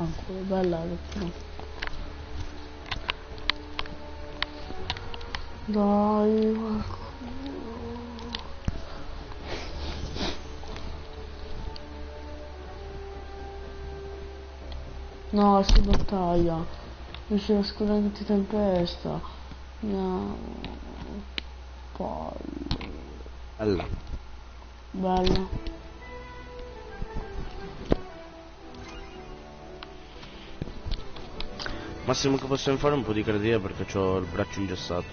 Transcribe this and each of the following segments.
Ancora bella però. Dai, no, si battaglia. Mi si nasconde anche tempesta. No. Palle. Bella. Bella. Massimo che possiamo fare è un po' di creativa perché ho il braccio ingessato.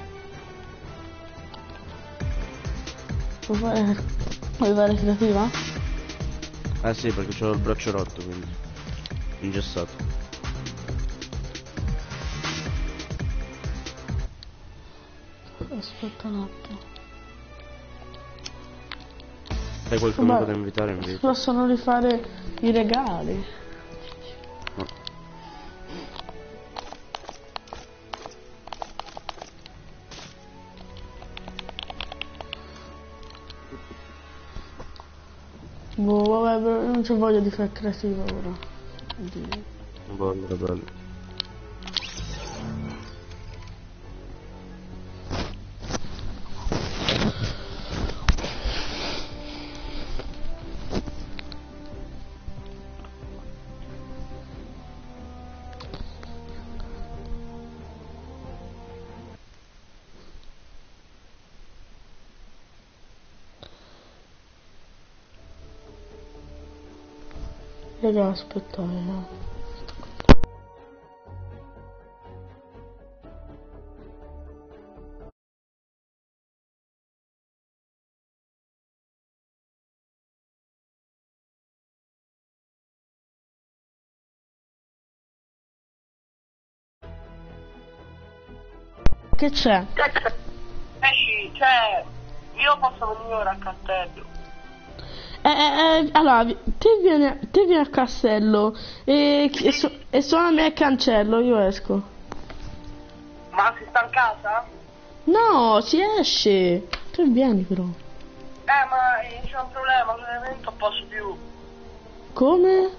Vuoi fare creativa? Eh sì, perché ho il braccio rotto, quindi ingessato. Aspetta un attimo. Hai qualcuno da invitare invece? Si possono rifare i regali. No. Boh, vabbè, però non c'ho voglia di fare creativa ora. Oddio. Bello. Raga, aspettate, Che c'è? Esci, cioè, io posso venire ora a Castello. Allora, te vieni al castello e suonami al cancello, io esco. Ma si sta in casa? No, si esce. Te vieni però. Ma c'è un problema, non posso più. Come?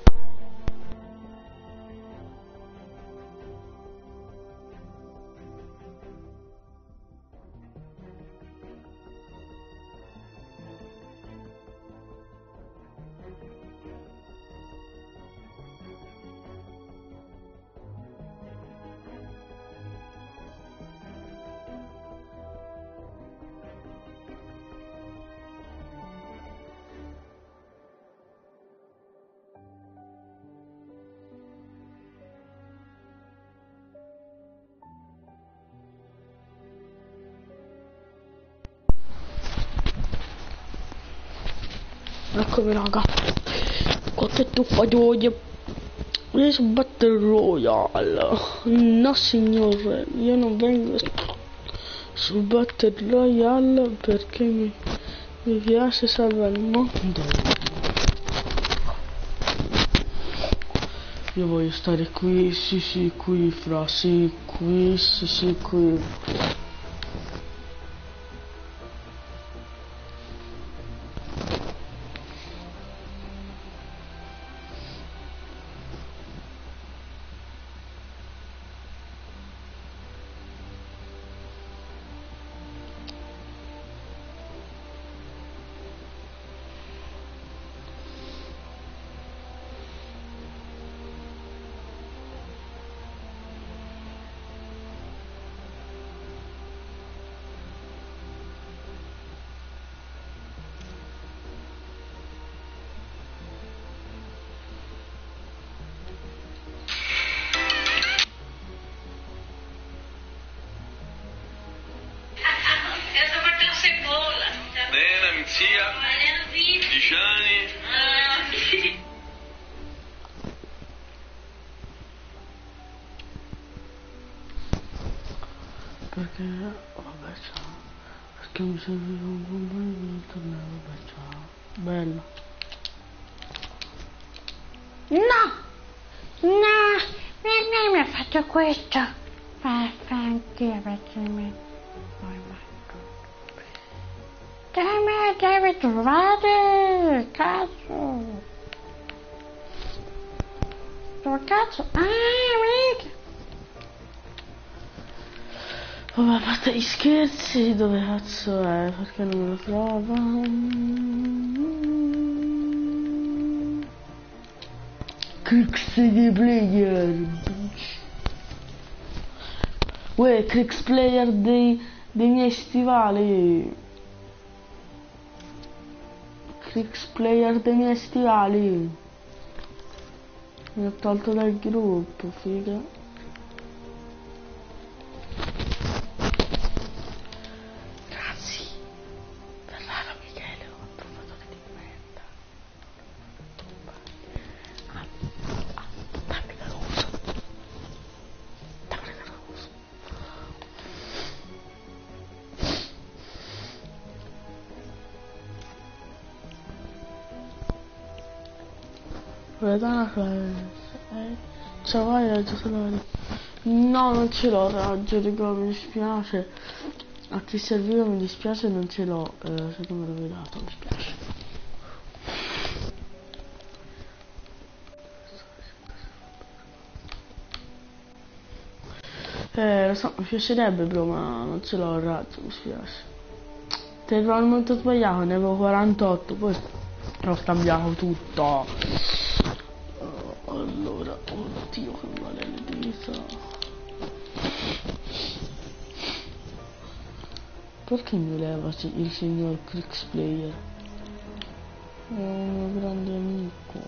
Eccomi raga. Qualche tuffa di odio. Io sono Battle Royale. No signore, io non vengo sul Battle Royale perché mi piace salvare il mondo. Io voglio stare qui, sì, qui, fra, sì, qui, sì, qui. Sia 10 anni. Perché, vabbè ciao, perché mi serviva un compagno per tornare, vabbè ciao, bello. No, lei mi ha fatto questo, anch'io perché mi poi deve trovare, cazzo. cazzo? Mica. Vabbè, a parte gli scherzi, dove cazzo è? Perché non me lo trova? Crix di player. Uè, Crix player dei miei stivali. Crix player dei miei stivali. Mi ho tolto dal gruppo, figa. Ce l'hai raggio solare? No, non ce l'ho raggio, raga, mi dispiace. A chi serviva mi dispiace, non ce l'ho. Se non me l'avevi dato, mi spiace. Lo so, mi piacerebbe bro, ma non ce l'ho raggio, mi spiace. Te trovo il momento sbagliato, ne avevo 48, poi ho cambiato tutto. Allora, oddio che male le dita. Perché mi leva il signor Crix Player? È un mio grande amico.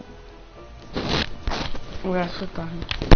Ora aspettate.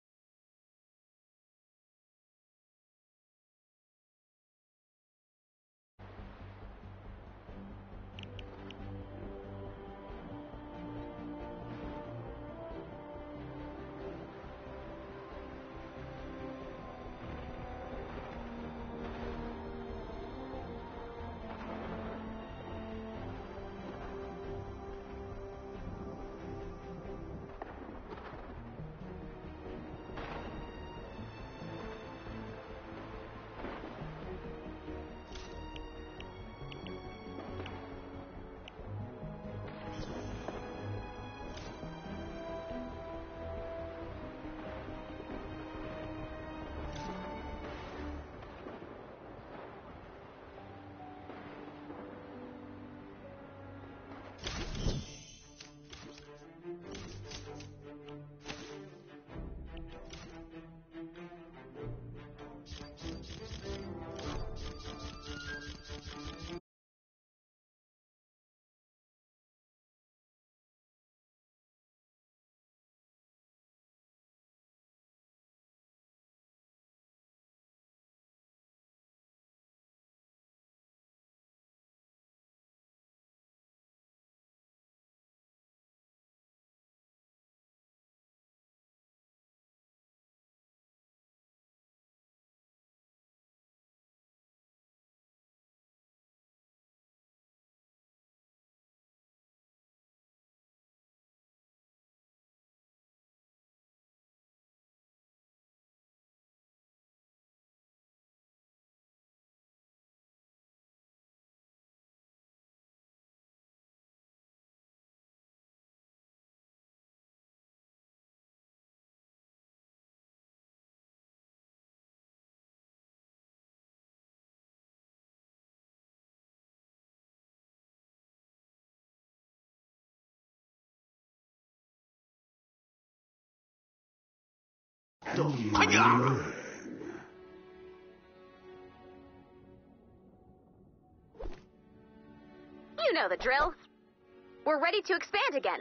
You know the drill. We're ready to expand again.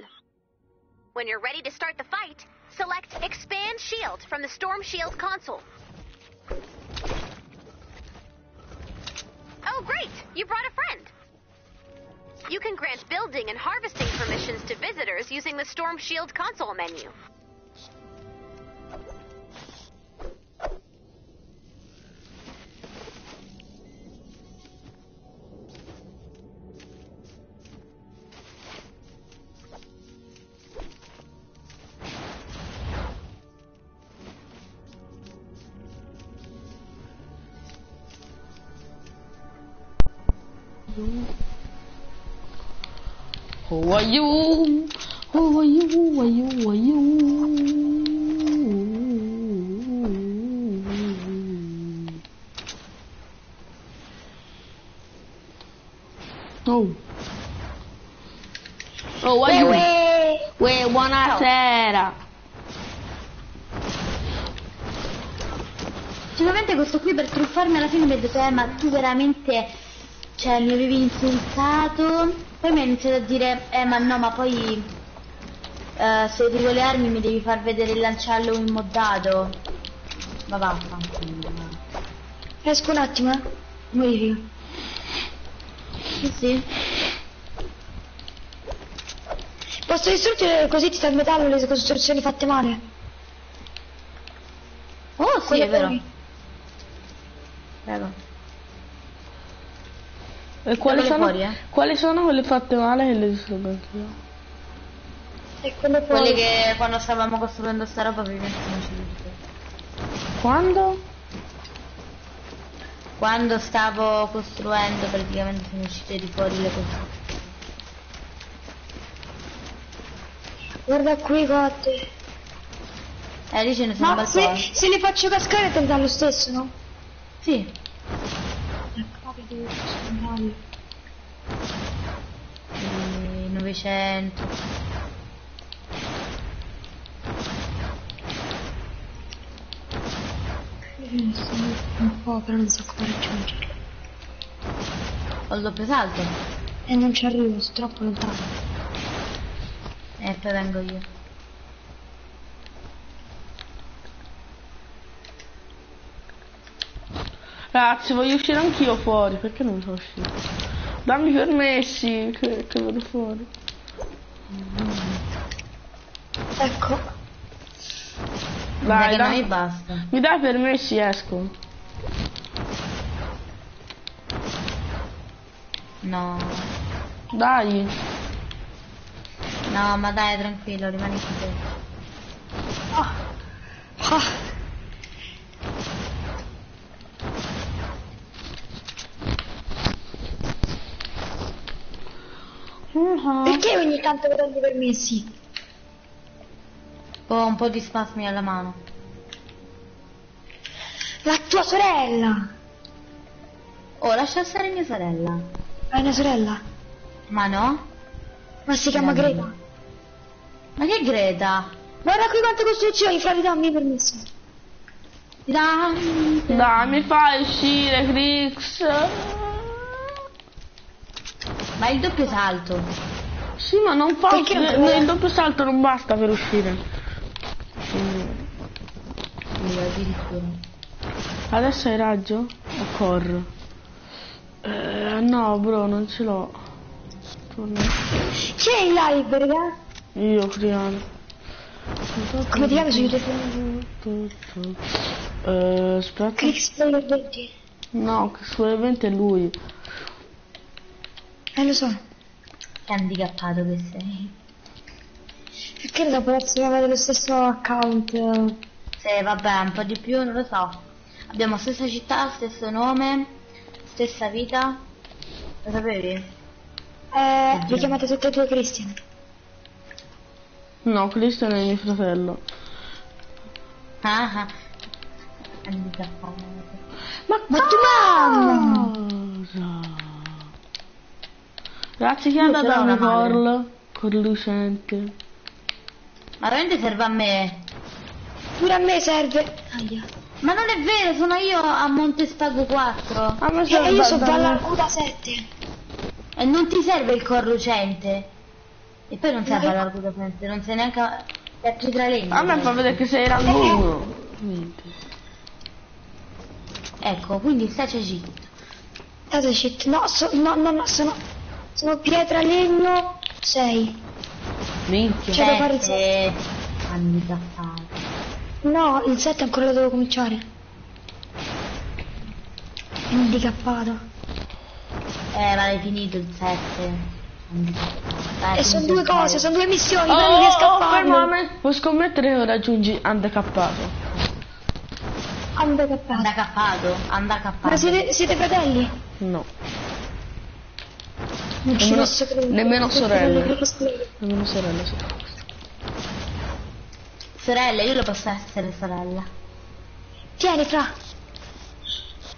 When you're ready to start the fight, select Expand Shield from the Storm Shield console. Oh, great! You brought a friend. You can grant building and harvesting permissions to visitors using the Storm Shield console menu. Who are you? Who are you? Who are you? Who are you? Oh, uè, buonasera. Sicuramente questo qui per truffarmi alla fine mi ha detto ma tu veramente, cioè mi avevi insultato, poi mi ha iniziato a dire ma no, ma poi se ti vuole armi mi devi far vedere il lanciallo immoddato. Ma vaffanculo. Esco un attimo, modifica. Sì. Posso distruggere così ti sta il metallo le costruzioni fatte male? Oh sì, Quelle è vero. fuori. Prego. E quali sono quelle fatte male che le distruggo anch'io? E quelle fuori. Quelle che quando stavamo costruendo sta roba ovviamente sono uscite. Quando? Quando stavo costruendo praticamente sono uscite di fuori le cose. Guarda qui cotte. Lì ce ne sono Ma un se li faccio cascare tenta lo stesso, no? Sì. Capito, sono bravi. 900. Un po', però non so come raggiungerlo. Ho il doppio salto. E non ci arrivo, sono troppo lontano. E poi vengo io. Ragazzi, voglio uscire anch'io fuori, perché non so uscire? Dammi permessi, che vado fuori. Ecco. Dai, Che noi basta. mi dai permessi, esco. No. Dai. No, ma dai, tranquillo, rimani qui te. Ah. Perché ogni tanto prendo i permessi? Ho un po' di spasmi alla mano. La tua sorella! Oh, lascia stare mia sorella. Hai una sorella? Ma no? Ma si chiama Greta. Ma che Greta? Guarda qui quante costruzioni, fra dammi i permessi. Dai, mi fai uscire, Crix. Ma il doppio salto. Sì, ma non fa Perché uscire, non- il doppio salto non basta per uscire. Io addirittura. Adesso hai raggio? O corro? No, bro, non ce l'ho. Torna. Chi è in live, raga? Io, Criano. Come ti chiami su YouTube? Aspetta. Click Player 20. No, che sull'evento è lui. Lo so. Che handicappato che sei. Perché dopo possiamo avere lo stesso account? Sì, vabbè, un po' di più, non lo so. Abbiamo stessa città, stesso nome, stessa vita. Lo sapevi? Vi chiamate tutte e due Christian. No, Cristian è mio fratello. Ah, handicappato. Ma tu mamma! cosa? Ragazzi, chi è Io andato ce l'ho a una Corl? Corlucente. Ma veramente serve a me? Pure a me serve. Aia. Ma non è vero, sono io a Montespago 4. A me E serve io sono da- Vallarcuda 7. E non ti serve il corrucente. E poi non serve No. l'argudamente, non sei neanche a legno. A me fa vedere che sei rango 1. Niente. Ecco, quindi staci zitto. State shit. No, no, sono pietra legno 6. Minchia. Cioè, devo fare il 7. Handicappato. No, il 7 ancora lo devo cominciare. Handicappato. Ma l'hai finito il 7. E sono due cose, sono due missioni, però non riesco a farlo. fermame. Puoi scommettere che raggiungi handicappato. Handicappato. Handicappato. Ma siete fratelli? No. Non ci Nemmeno- posso credere. nemmeno sorelle. Sorelle. Nemmeno sorella, sì. Sorella, io lo posso essere sorella. Tieni, fra.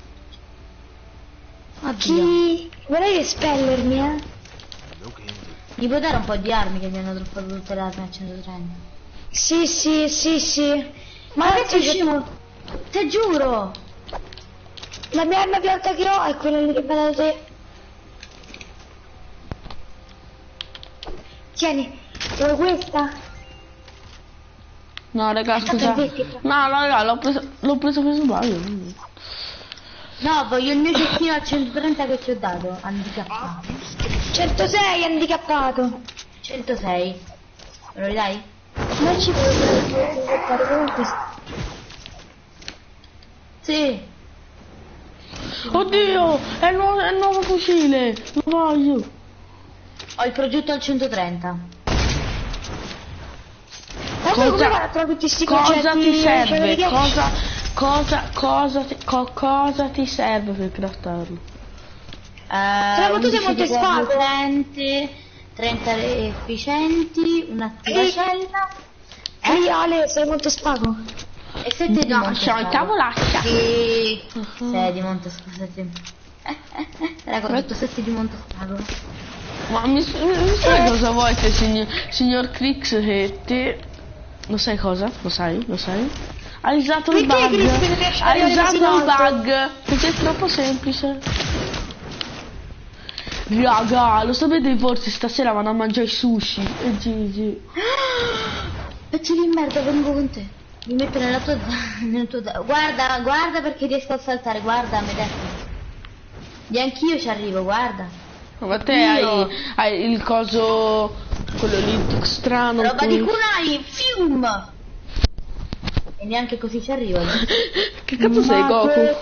Oddio. Chi? Vorrei espellermi, Mi puoi dare un po' di armi che mi hanno truffato tutte le armi a 130? Sì. Ma ragazzi, scemo! Te giuro! La mia arma più alta che ho è quella lì che mi hai dato te. Tieni, vuoi questa? No, raga, scusa. No, raga, l'ho preso per sbaglio. No, voglio il mio cestino a 130 che ti ho dato, handicappato. 106 handicappato. 106. Me lo ridai? Non ci puoi fare comunque. Sì. Oddio, è il nuovo fucile. Lo voglio. Ho il progetto al 130. Cosa ti serve? Cosa ti serve per craftarlo? Tu sei molto spago. 30 efficienti, un'attiva cella. Sì, Ale, sei molto spago. E 7 di monte c'ho il tavolaccia. Sì. 6 di monte, scusate. Raga, ho detto 7 di monte spago. Ma mi sai cosa vuoi te, signor Crix, che te... Lo sai cosa? Lo sai? Hai usato il bug. Hai usato il bug. Perché è troppo semplice. Raga, lo sapete forse stasera vanno a mangiare i sushi. E Gigi. Pezzo di merda, vengo con te. Mi metto nella tua zona. Guarda perché riesco a saltare. Guarda, mi detto. E anch'io ci arrivo, guarda. Ma te hai il coso, quello lì strano. Roba di kunai, fium. E neanche così ci arrivo. Che cazzo sei, Goku?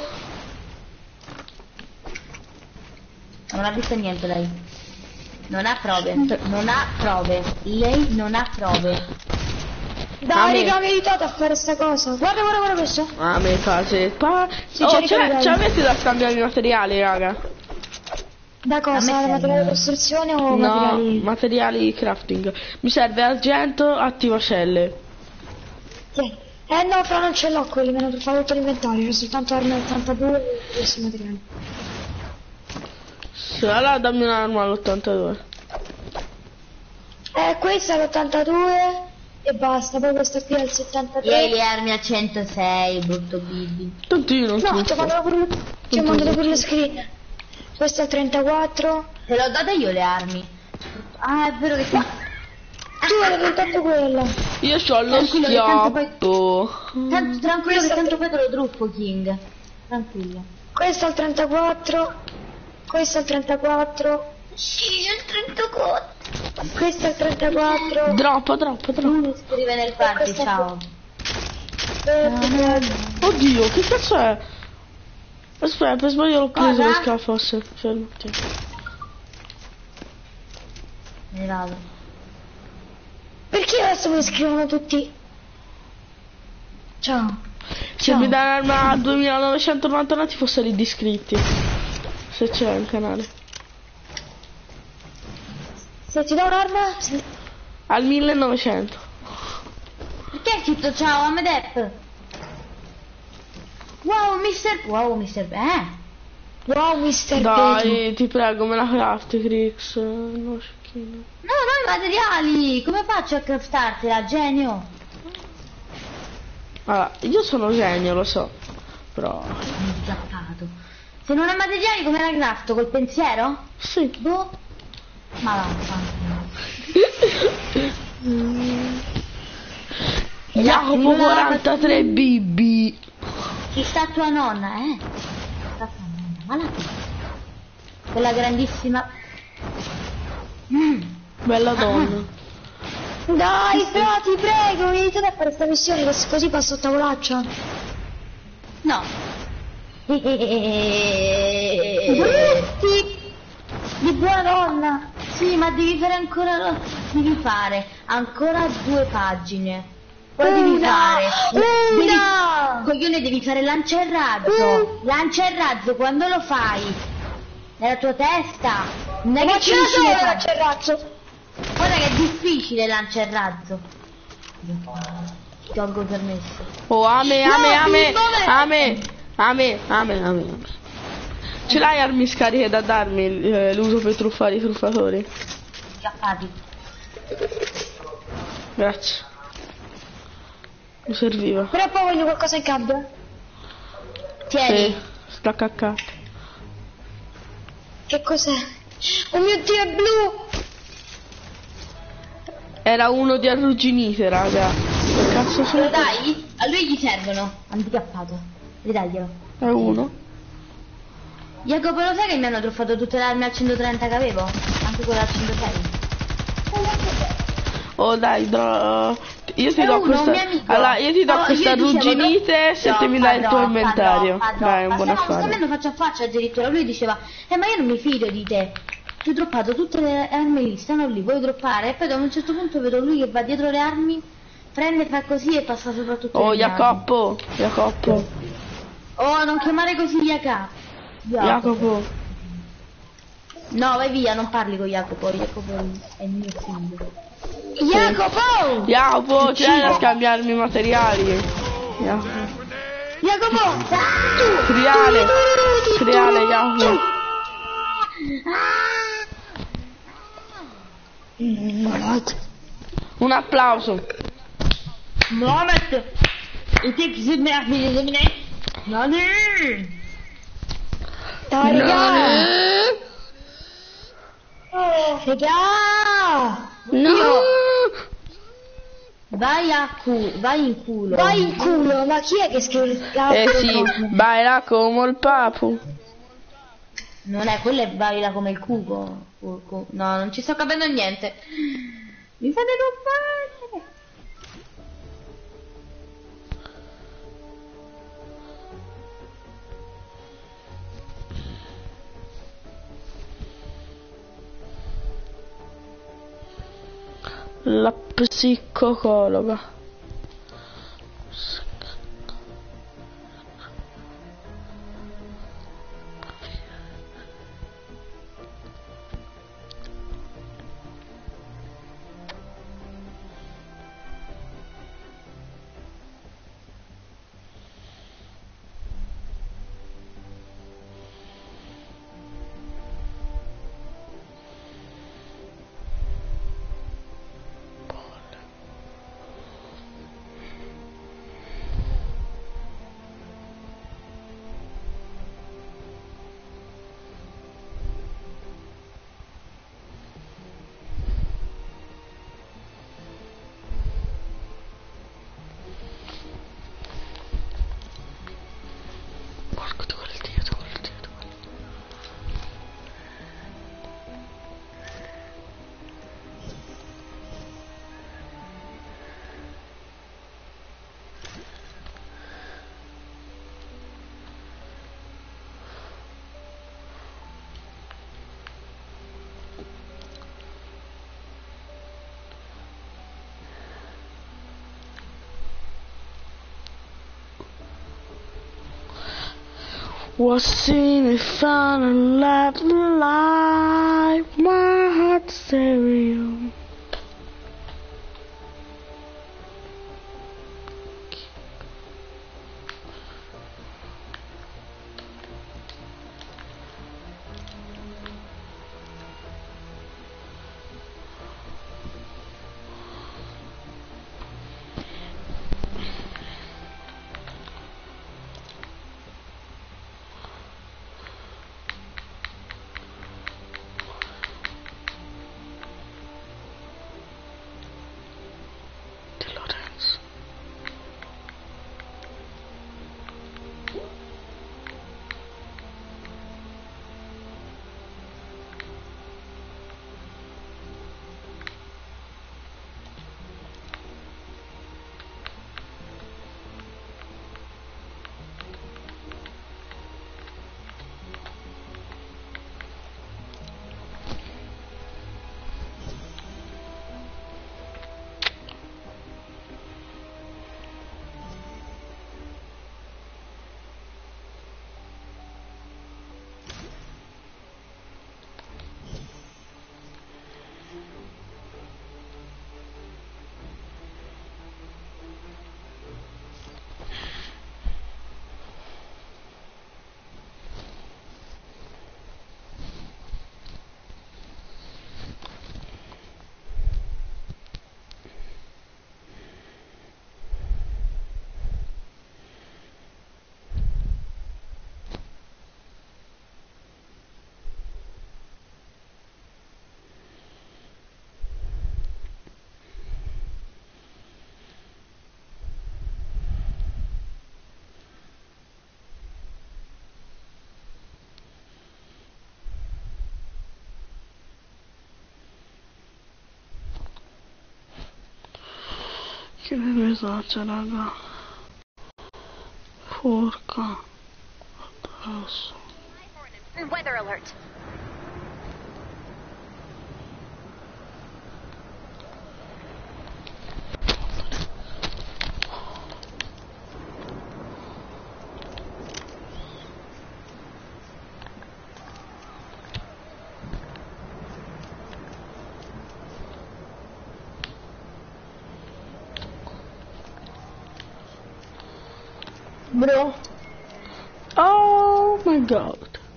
Non ha visto niente lei. Non ha prove. Lei non ha prove. Dai, raga, mi hai aiutato a fare sta cosa. Guarda questo. Ah, me case. Sì, Ci avete da scambiare i materiali, raga? Da cosa? Materiale di costruzione o materiali? No, materiali crafting. Mi serve argento, attivacelle. Sì. No, però non ce l'ho quelli, mi hanno truffato tutto l'inventario, c'è soltanto arma 82 e questi materiali. Sì, allora dammi un'arma all'82. Questa è l'82 e basta, poi questa qui è il 73. E le armi a 106, brutto Bibi. Tantino. No, ti ho mandato pure lo screen. Questo è il 34. Te l'ho data io le armi. Ah, è vero che qua. Tu hai diventato quella. Io c'ho lo schiaffo. Tranquillo che tanto poi te lo truffo, King. Tranquillo. Questo è il 34. Questo è il 34. Sì, è il 34. Questo è il 34. Troppo. Mi scrive nel party, ciao. Oddio, che cazzo è? Aspetta, per sbaglio l'ho preso lo schiaffo. Fermo. Me ne vado. Perché adesso mi scrivono tutti? Ciao. Se mi dai un'arma a 2999 ti fosse lì di iscritti. Se c'è un canale. Se ti do un'arma? Al 1900. Perché hai scritto ciao Amedep? Wow, mister. Wow, mister. Dai, ti prego, me la crafti, Crix. No, schifo. No, i materiali. Come faccio a craftartela, genio? Allora, io sono genio, lo so. Però... Handicappato. Se non hai materiali come la crafto? Col pensiero? Sì. Boh. Ma vaffanculo. Jacopo 43 BB. Chi sta tua nonna, Sta tua nonna, ma la quella grandissima. Bella donna. Dai, però ti prego, mi aiutate a fare sta missione così passo a tavolaccia. No. Brutti! Di buona donna. Sì, ma devi fare ancora 2 pagine. Poi devi fare coglione, devi fare lancia e razzo quando lo fai nella tua testa non è che ce la so lancia e razzo. guarda che è difficile lancia e razzo. Tolgo il permesso. Oh, ame. Ce l'hai armi scariche da darmi l'uso per truffare i truffatori? handicappati. Grazie. Mi serviva. Però poi voglio qualcosa in cambio. Tieni. Sì, sta caccato. Che cos'è? Oh mio Dio, è blu! Era uno di arrugginite, raga. Che cazzo Lo sono? dai? A lui gli servono. Handicappato. Ridaglielo. È uno. Jacopo, lo sai che mi hanno truffato tutte le armi al 130 che avevo? Anche quella al 106. Oh dai, io ti È do uno, questa. un mio amico. Allora, io ti do Oh, questa io dicevo, arrugginite se te mi dai il tuo inventario. Dai, è un buon stiamo affare. scambiando faccia a faccia addirittura. Lui diceva, ma io non mi fido di te. Ti ho droppato tutte le armi lì, stanno lì, vuoi droppare? E poi da un certo punto vedo lui che va dietro le armi, prende, fa così e passa sopra tutto. Oh, Jacopo. Jacopo. Oh, non chiamare così Jacopo. Jacopo. No, vai via, non parli con Jacopo. Jacopo è il mio figlio. Jacopo! Jacopo, c'è da scambiarmi i materiali. Jacopo. Jacopo! Triale. Triale, Jacopo. Un applauso. Mohamed, il type si merda di Nani! Dai, raga! Raga! No. Vai in culo. Vai in culo, ma chi è che scrive? Sì, vai là come il papu. Non è, quello è vai là come il cubo. No, non ci sto capendo niente. Mi fate rompere. La psicologa. What's in it fun and laugh alive, my heart's stereo. Che messaggio, raga. Porca. Adesso. Weather alert. Bro, Oh my god.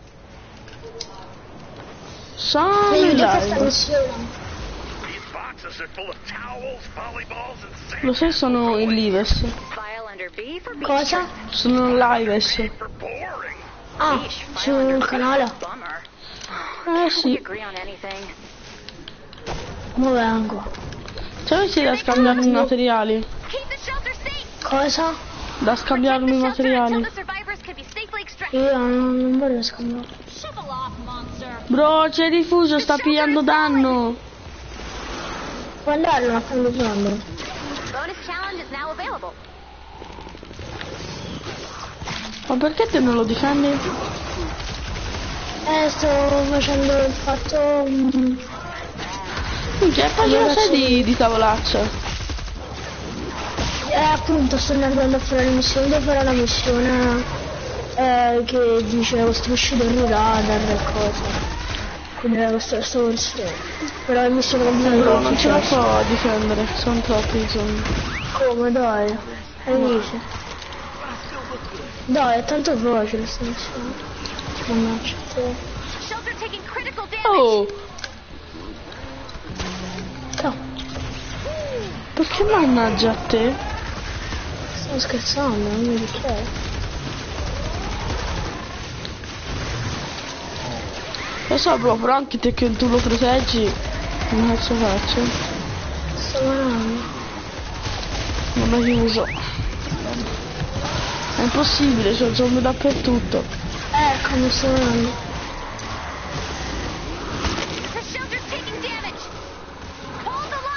Sono aiuto a questa live. missione. These boxes are full of towels, volleyballs, and Lo sai, sono in lives. File under B for beach. Cosa? Sono in lives. for boring. Ah, sul canale. Bummer. Eh We sì. agree on anything. Come vengo? C'è sì da scambiarmi i materiali. Keep the shelter safe. Cosa? Da scambiarmi i Protect the shelter until materiali. the survivors can be safely extracted. Io non voglio scambiare. Shovel off, monster. Bro, c'è il rifugio, sta pigliando danno. Puoi andarlo a farlo prendere. Bonus challenge is now available. Ma perché te non lo difendi? Sto facendo il fatto... Minchia, cosa sei di tavolaccia? appunto sto andando a fare la missione, devo fare una missione che dice costruisci del radar e cose. Quindi sto però la missione Bro, non ce la fa. fa a difendere, sono troppi zombie. Come dai? Amici. Dai, è tanto facile sta missione. Mannaggia te. Shelter taking critical damage. Oh, No, perché mannaggia a te? sto scherzando, non mi dichiaro. Lo so bro, però anche te che tu lo proteggi, come cazzo faccio? Sto guardando. Non l'ho chiuso. È impossibile, c'ho zombie dappertutto. Come sto guardando. The shelter's taking damage. Hold the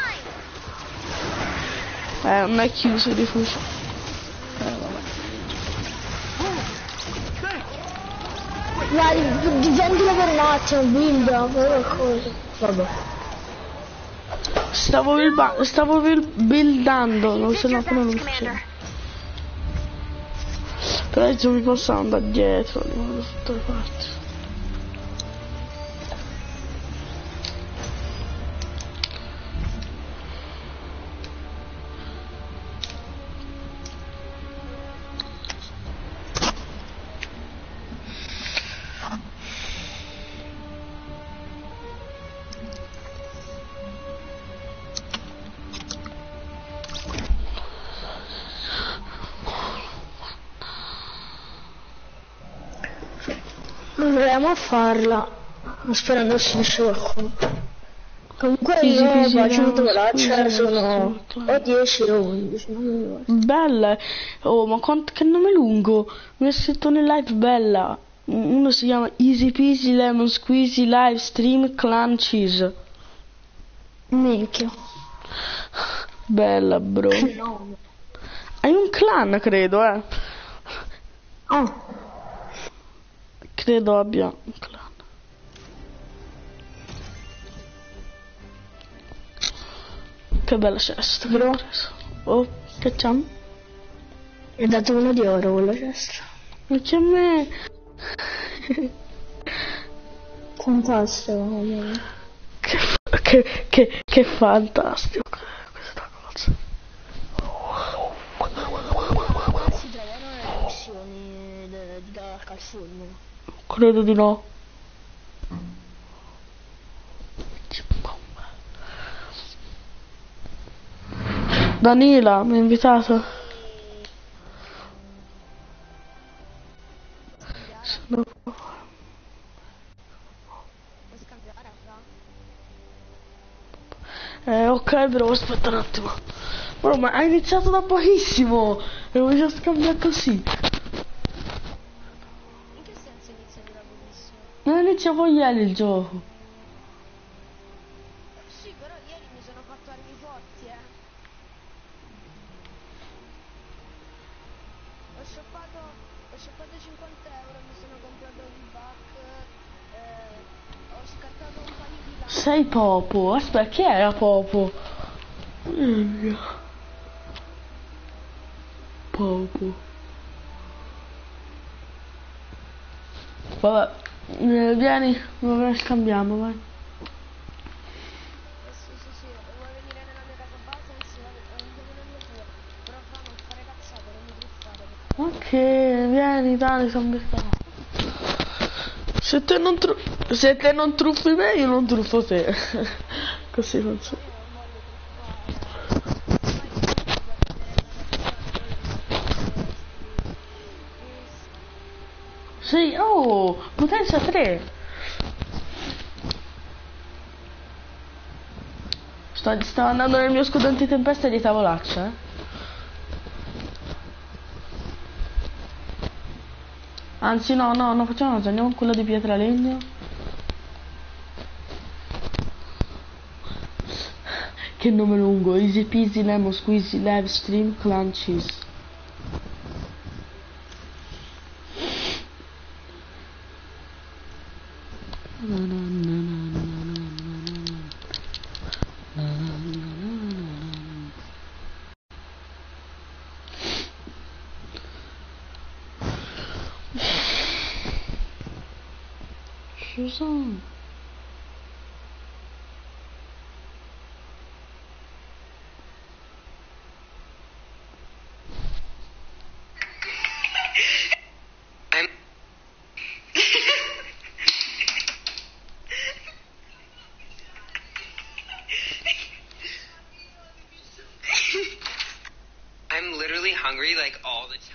line. Non è chiuso il rifugio. Vai, difendilo per un attimo, builda, fai qualcosa. Vabbè. Stavo buildando, non Did se your no però non best, succede. Commander. Però i zombie possono andare dietro, da tutte le parti. Proviamo a farla, sperando si finisce qualcuno. Comunque Easy io peasy, faccio un scusa, tolaccia, sono scusa. o 10 o 11, non mi ricordo. Bella, oh ma che nome lungo, mi ha scritto nel live bella. Uno si chiama Easy Peasy Lemon Squeezy Live Stream Clan Cheese. Minchia. Bella bro. Che nome. Hai un clan credo Ah, credo abbia un clan. Che bella cesta Bro. che ho preso. Oh, che c'è? mi ha dato uno di oro quella cesta. Ma c'è me. Fantastico. Mamma. Che fantastico questa cosa. Si trovano le missioni di California. Credo di no. Danila mi ha invitato. Sono... ok, però aspetta un attimo. Bro, ma ha iniziato da pochissimo. E vuoi già scambiare così? In che senso iniziato da pochissimo? Non iniziavo ieri il gioco. Sì, però ieri mi sono fatto armi forti, shoppato 50 euro, mi sono comprato il back, ho scartato un paio di latte. Sei Popo? Aspetta, chi era Popo? Popo. Vabbè, vieni, scambiamo, vai. Sì, vuoi venire nella mia casa base? Anzi, anche nella mia tua. Però fa non fare cazzate, non mi truffare. Ok, vieni, dai, sono beccato. Se te non truffi me, io non truffo te. Così non so. Sì, oh, potenza 3. Sto andando nel mio scudo antitempesta di tavolaccia, eh. Anzi no, facciamo una cosa, andiamo con quello di pietra legno. Che nome lungo, easy peasy lemon squeezy live stream clan cheese. Susan. I'm literally hungry like all the time.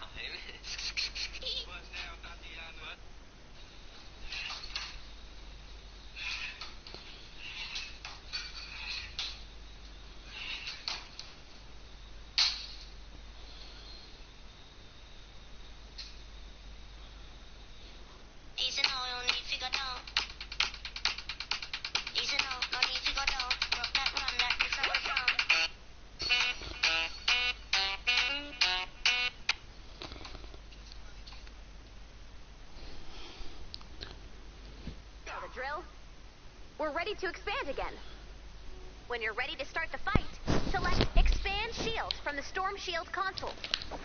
Drill. We're ready to expand again. When you're ready to start the fight, select Expand Shield from the Storm Shield console.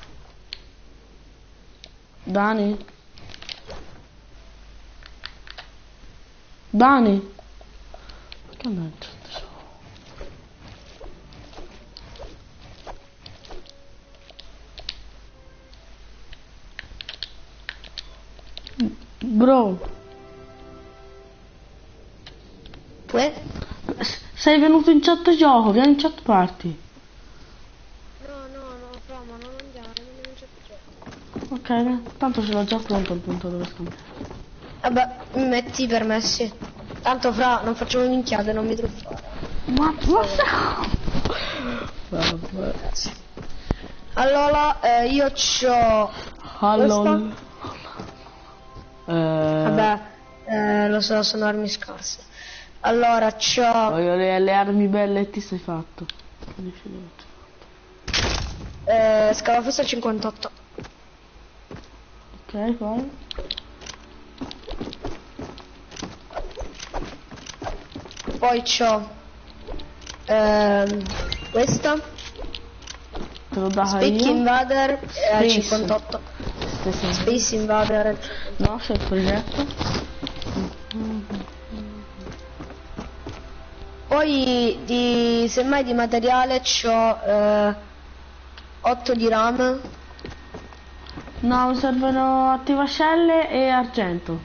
Dani? Dani? Perché non è tutto? Bro. Sei venuto in chat gioco, vieni in chat party. No, fra, ma non andiamo in chat gioco. Ok, tanto ce l'ho già pronto il punto dove sto. Vabbè, metti i permessi. Tanto fra, non facciamo minchiate, non mi truffare. Ma vabbè. Allora, io c'ho... Allora. Vabbè, lo so, sono armi scarse. Allora, c'ho... Voglio le armi belle e ti sei fatto. Scalafossa 58. Ok, poi. Poi c'ho... questa. Te l'ho data Space io. Invader Space. 58. Space Invader. No, c'è il progetto. Poi semmai di materiale c'ho 8 di RAM. No, mi servono attivascelle e argento.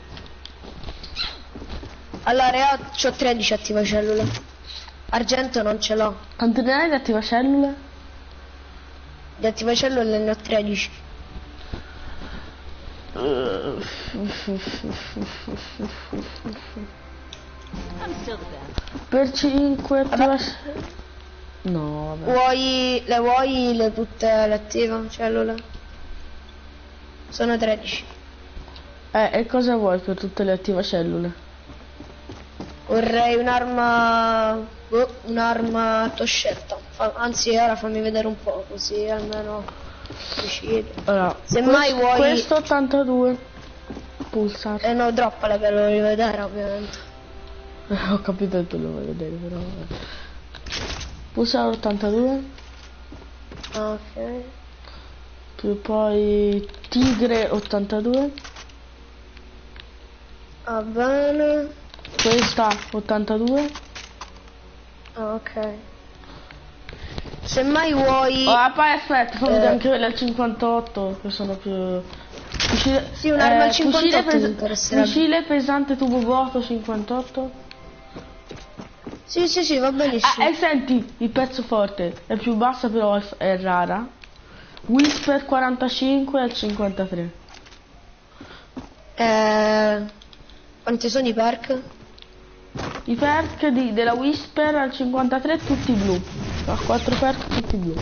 Allora c'ho 13 attivacellule. Argento non ce l'ho. Quante ne hai di attivacellule? Di attivacellule ne ho 13. Per 5 attivacellule. No, vabbè. Vuoi tutte le attivacellule? Sono 13. E cosa vuoi per tutte le attivacellule? Vorrei un'arma a tua scelta. Anzi, ora fammi vedere un po', così almeno Decidi. Allora, Semmai vuoi... questo 82. Pulsar. No, droppala che lo devo vedere ovviamente. Ho capito che tu lo vuoi vedere, però. Pulsar 82. Ok. Più poi Tigre 82. Va bene. Questa 82. Ok. Semmai vuoi... Oh, poi aspetta, fammi vedere anche quelle al 58, che sono più... Fucile, Sì, un'arma al 58 mi interesserebbe. fucile pesante tubo vuoto 58. Sì, va benissimo. E senti, il pezzo forte è più bassa però è rara. Whisper 45 al 53. Quanti sono i perk? I perk della Whisper al 53 tutti blu. Ha 4 perk tutti blu.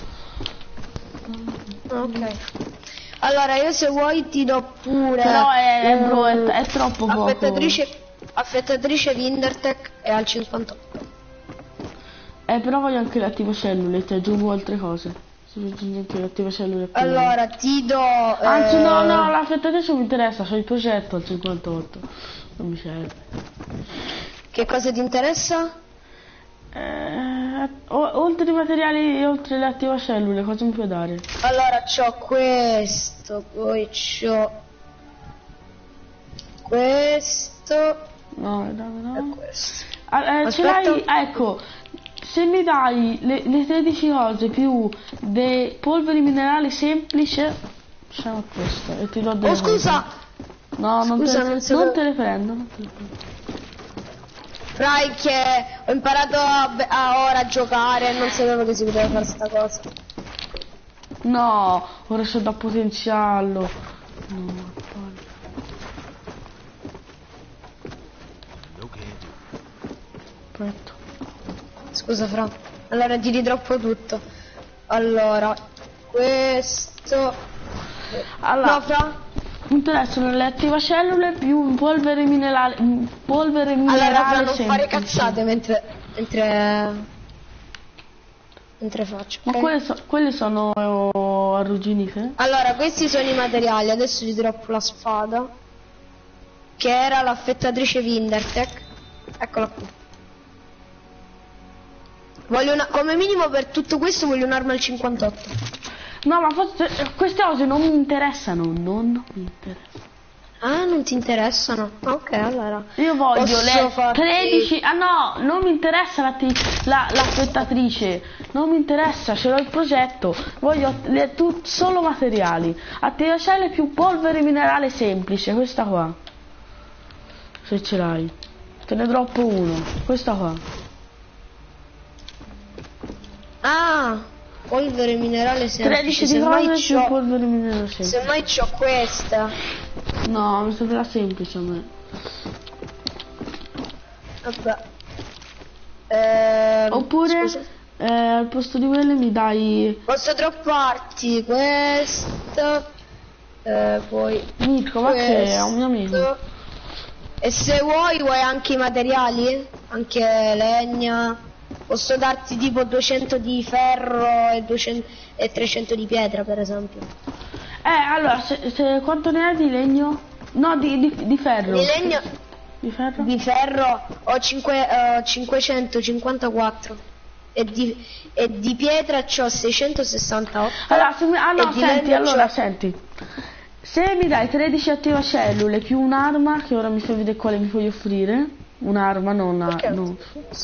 Ok. Allora io se vuoi ti do pure... Però è troppo poco. Affrettatrice Wintertech è al 58. Però voglio anche l'attivo cellule, ti aggiungo altre cose. Se mi aggiungi anche l'attivo cellule. Allora ti do... Anzi no, l'affrettatrice non mi interessa, c'ho il progetto al 58. Non mi serve. Che cosa ti interessa? Oltre i materiali e oltre l'attiva cellule, cosa mi puoi dare? Allora c'ho questo, poi c'ho questo No. e questo. Ce l'hai, ecco, se mi dai le 13 cose più dei polveri minerali semplice, facciamo questo e ti do delle scusa! cose. No, non te le prendo. Frai che ho imparato a ora a giocare e non sapevo che si poteva fare sta cosa. No, ora c'è da potenziarlo. No, aspetta. Scusa Fra. Allora ti ridroppo tutto. Allora, questo... Allora, no Fra? mi interessano le attiva cellule più polvere minerale. Polvere minerale Allora Fra, non semplice. fare cazzate mentre faccio, Ma ok? quelle sono arrugginite? Allora, questi sono i materiali. Adesso ti droppo la spada, che era l'affettatrice Wintertech. Eccola qui. Voglio come minimo per tutto questo voglio un'arma al 58. No, ma forse queste cose non mi interessano. Non mi interessano. Ah, non ti interessano? Ok, allora. Io voglio posso le farti... 13. Ah no, non mi interessa l'affettatrice. Non mi interessa, ce l'ho il progetto. Voglio solo materiali. Attiva celle più polvere minerale semplice. Questa qua. Se ce l'hai. Te ne droppo uno. Questa qua. Ah, polvere minerale semplice. 13 di cose più polvere minerale semplice. Semmai c'ho questa. No, mi sembra semplice a me. Vabbè. Oppure al posto di quelle mi dai... Posso dropparti questo. Poi Mirko, ma che è un mio amico. E se vuoi anche i materiali? Anche legna. Posso darti tipo 200 di ferro e 300 di pietra per esempio. Allora, quanto ne hai di legno? No, di ferro. Di legno? Di ferro? Di ferro ho 554 e di pietra c'ho 668. Allora, senti. Se mi dai 13 attiva cellule più un'arma, che ora mi fai vedere quale mi puoi offrire. Un'arma, non una... Perché no.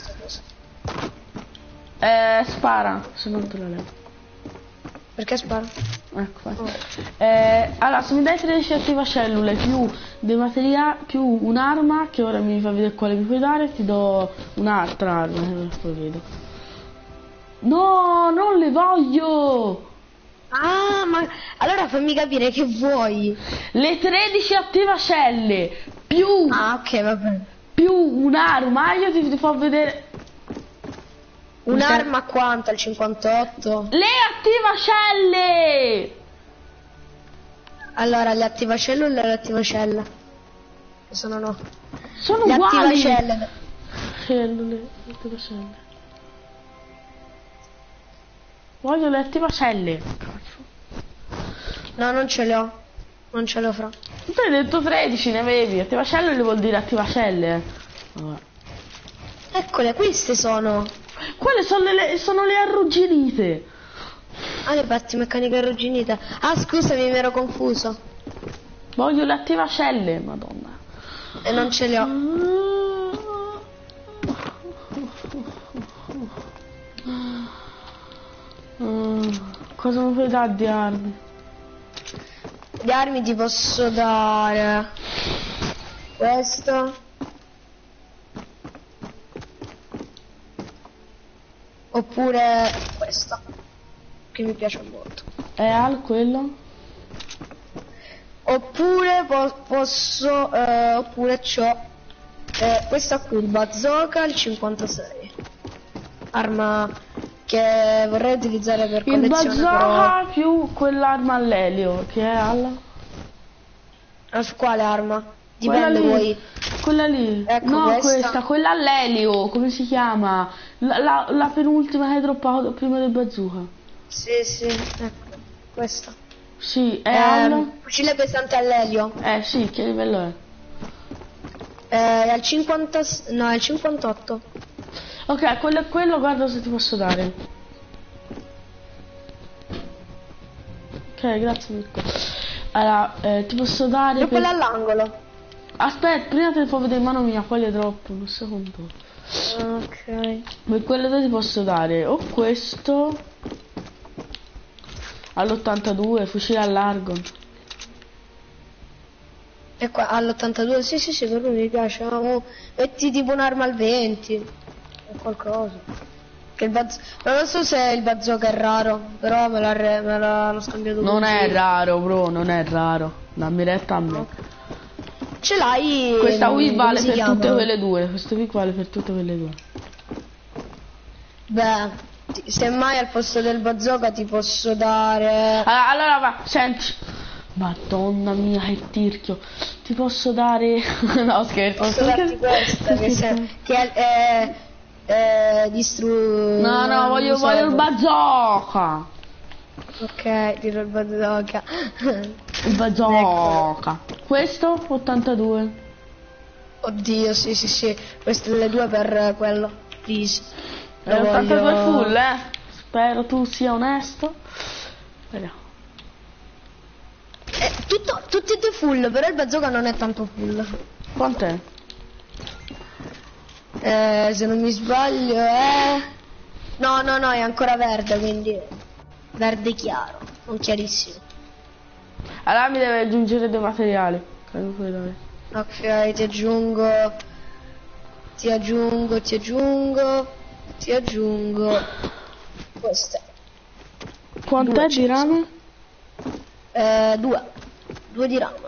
Spara, se non te la levo. Perché spara? Ecco, vai. Allora, se mi dai 13 attiva cellule più dei materiali più un'arma, che ora mi fa vedere quale mi puoi dare, ti do un'altra arma, poi vedo. No, non le voglio! Ah, ma allora fammi capire che vuoi. Le 13 attiva celle più ok, va bene. Più un'arma, io ti fa vedere. Un'arma quanto? Al 58? Le attivacelle! Allora, le attivacelle o le attivacelle? Sono no. Sono le uguali. Attivacelle. Le attivacelle. Voglio le attivacelle. No, non ce le ho. Non ce le ho, fra. Tu hai detto 13, ne avevi. Attivacelle vuol dire attivacelle. Vabbè. Eccole, queste sono. Quelle sono le arrugginite. Ah, le parti meccaniche arrugginite. Ah, scusami, mi ero confuso. Voglio le attivacelle, madonna. E non ce le ho. Cosa mi puoi dare di armi? Di armi ti posso dare questo. Oppure questa, che mi piace molto. È al quello? Oppure posso oppure c'ho questa qui, il bazooka, il 56. Arma che vorrei utilizzare per Il collezione, bazooka più quell'arma all'elio, che è alla... Quale arma? Dipende, vuoi. Quella lì. Ecco, no, questa. quella all'elio, come si chiama? La penultima che hai droppato prima del bazooka. Sì, ecco, questa. Sì, è al... Fucile pesante all'elio. Sì, che livello è? Al 50... no, al 58. Ok, quello guarda se ti posso dare. Ok, grazie Mirko. Allora, ti posso dare... Quello all'angolo. Aspetta, prima te ne fa vedere in mano mia, quale troppo, un secondo. Ok. Per quello che ti posso dare o questo all'82, fucile a largo. E qua all'82, sì, però mi piace. Metti tipo un'arma al 20 o qualcosa. Che però non so se il bazooka è raro, però me l'ho scambiato. Non così. è raro, bro, non è raro. Dammi retta a me. Ce l'hai. Questa qui vale come si per chiama? tutte quelle due. Questo qui vale per tutte quelle due. Beh, semmai al posto del bazooka ti posso dare. Allora va, senti. Madonna mia, che tirchio. Ti posso dare... no, scherzo. Posso darti questa che è No, voglio il bazooka. Ok, tiro il bazooka. Il bazooka. Questo 82. Oddio, sì. Queste le due per quello. Please. È 82 full, Spero tu sia onesto. Vediamo. Tutti e due full, però il bazooka non è tanto full. Quant'è? Se non mi sbaglio è... No, è ancora verde, quindi... Verde chiaro, non chiarissimo. Allora mi deve aggiungere dei materiali. Ok, ti aggiungo queste. Quant'è di rame? 2 di rama.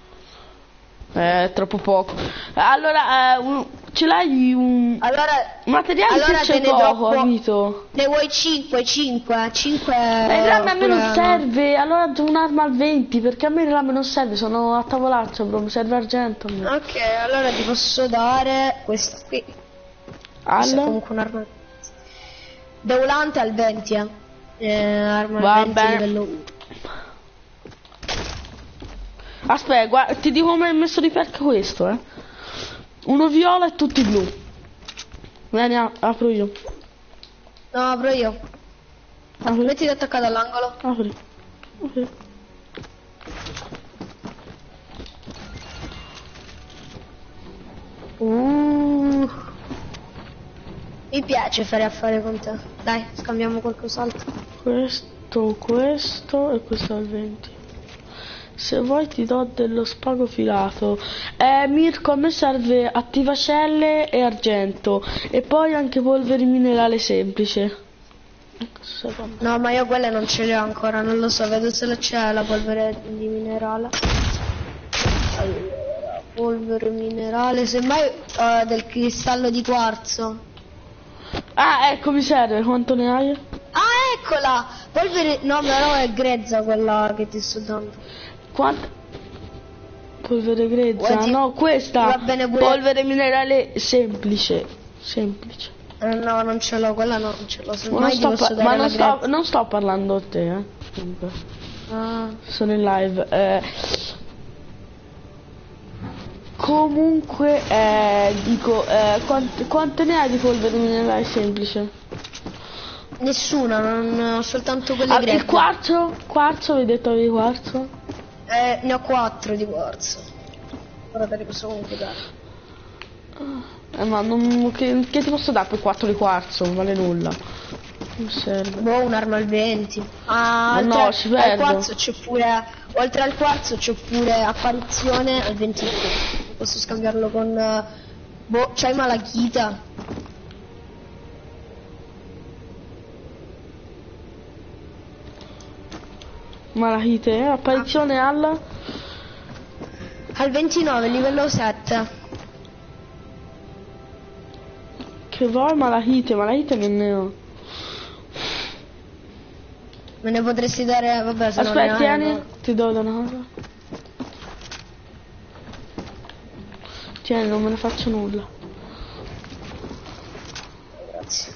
È troppo poco. Allora, ce l'hai un... materiale allora se c'è poco, capito? Ne vuoi 5? Il rame a me non serve, allora aggiungo un'arma al 20, perché a me il rame non serve, sono a tavolaccia, bro, mi serve argento a me. Ok, allora ti posso dare questa qui. Questa è comunque un'arma deulante al 20, arma al 20 livello 1. Aspetta, guarda, ti dico come è messo di perk questo, Uno viola e tutti blu. Vieni, apro io. No, apro io. Apri. Mettiti attaccato all'angolo. Apri. Mi piace fare affari con te. Dai, scambiamo qualcos'altro. Questo e questo al 20. Se vuoi ti do dello spago filato. Mirko, a me serve attivacelle e argento. E poi anche polvere minerale semplice. No, ma io quelle non ce le ho ancora, non lo so, vedo se c'è la polvere di minerale. Allora, polvere minerale, semmai del cristallo di quarzo. Ah, ecco, mi serve, quanto ne hai? Ah, eccola! Polvere... no, però è grezza quella che ti sto dando. Quanto? Polvere grezza? Guardi, no, questa! va bene pure... polvere minerale semplice. No, non ce l'ho, quella no, non ce l'ho. Non sto parlando a te, Comunque. Ah, Sono in live. Comunque, dico, quante ne hai di polvere minerale semplice? nessuna, non soltanto quelle Il greche. quarzo, hai detto di quarzo? Ne ho 4 di quarzo. Ora te li posso comunque dare. Ma non, che ti posso dare per 4 di quarzo? Non vale nulla. Non serve. Boh, un'arma al 20. Ma no, oltre ci al perdo. quarzo c'è pure. Oltre al quarzo c'è pure apparizione al 22. Posso scambiarlo con. Boh, c'hai malachita. Malachite, apparizione alla... Al 29, livello 7. Che vuoi malachite? Malachite non ne ho. Me ne potresti dare. Vabbè, se non Aspetta, ne hai, tieni, no. ti do una cosa. Tieni, non me ne faccio nulla. Grazie.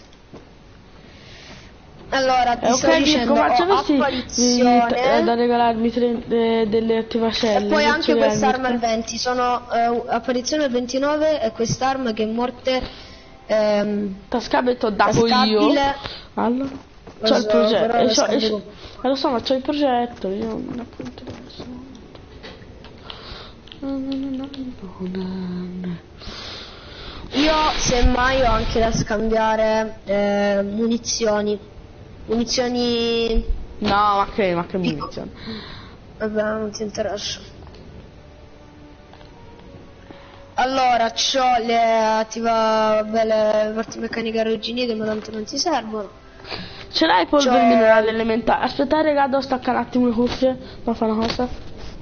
Allora, ti sto Ok, dicendo, Mirko, ma c'è ho questi apparizione. da regalarmi delle attivacelle. E poi non anche ce le hai, quest'arma al Mirko? 20, sono apparizione al 29 e quest'arma che è morte Tascabile t'ho dato io. cascabile. Allora, Lo c'ho il so, progetto. però lo scambio Lo so, ma c'ho il progetto. Io non appunto Io semmai ho anche da scambiare munizioni. Munizioni. No, ma che munizione. Vabbè, non ti interessa. Allora, c'ho le vabbè, le parti meccaniche arrugginite, ma tanto non ti servono. Ce l'hai polvere C'ho- minerale elementare? Aspettate, raga, devo staccare un attimo le cuffie. Ma fa una cosa.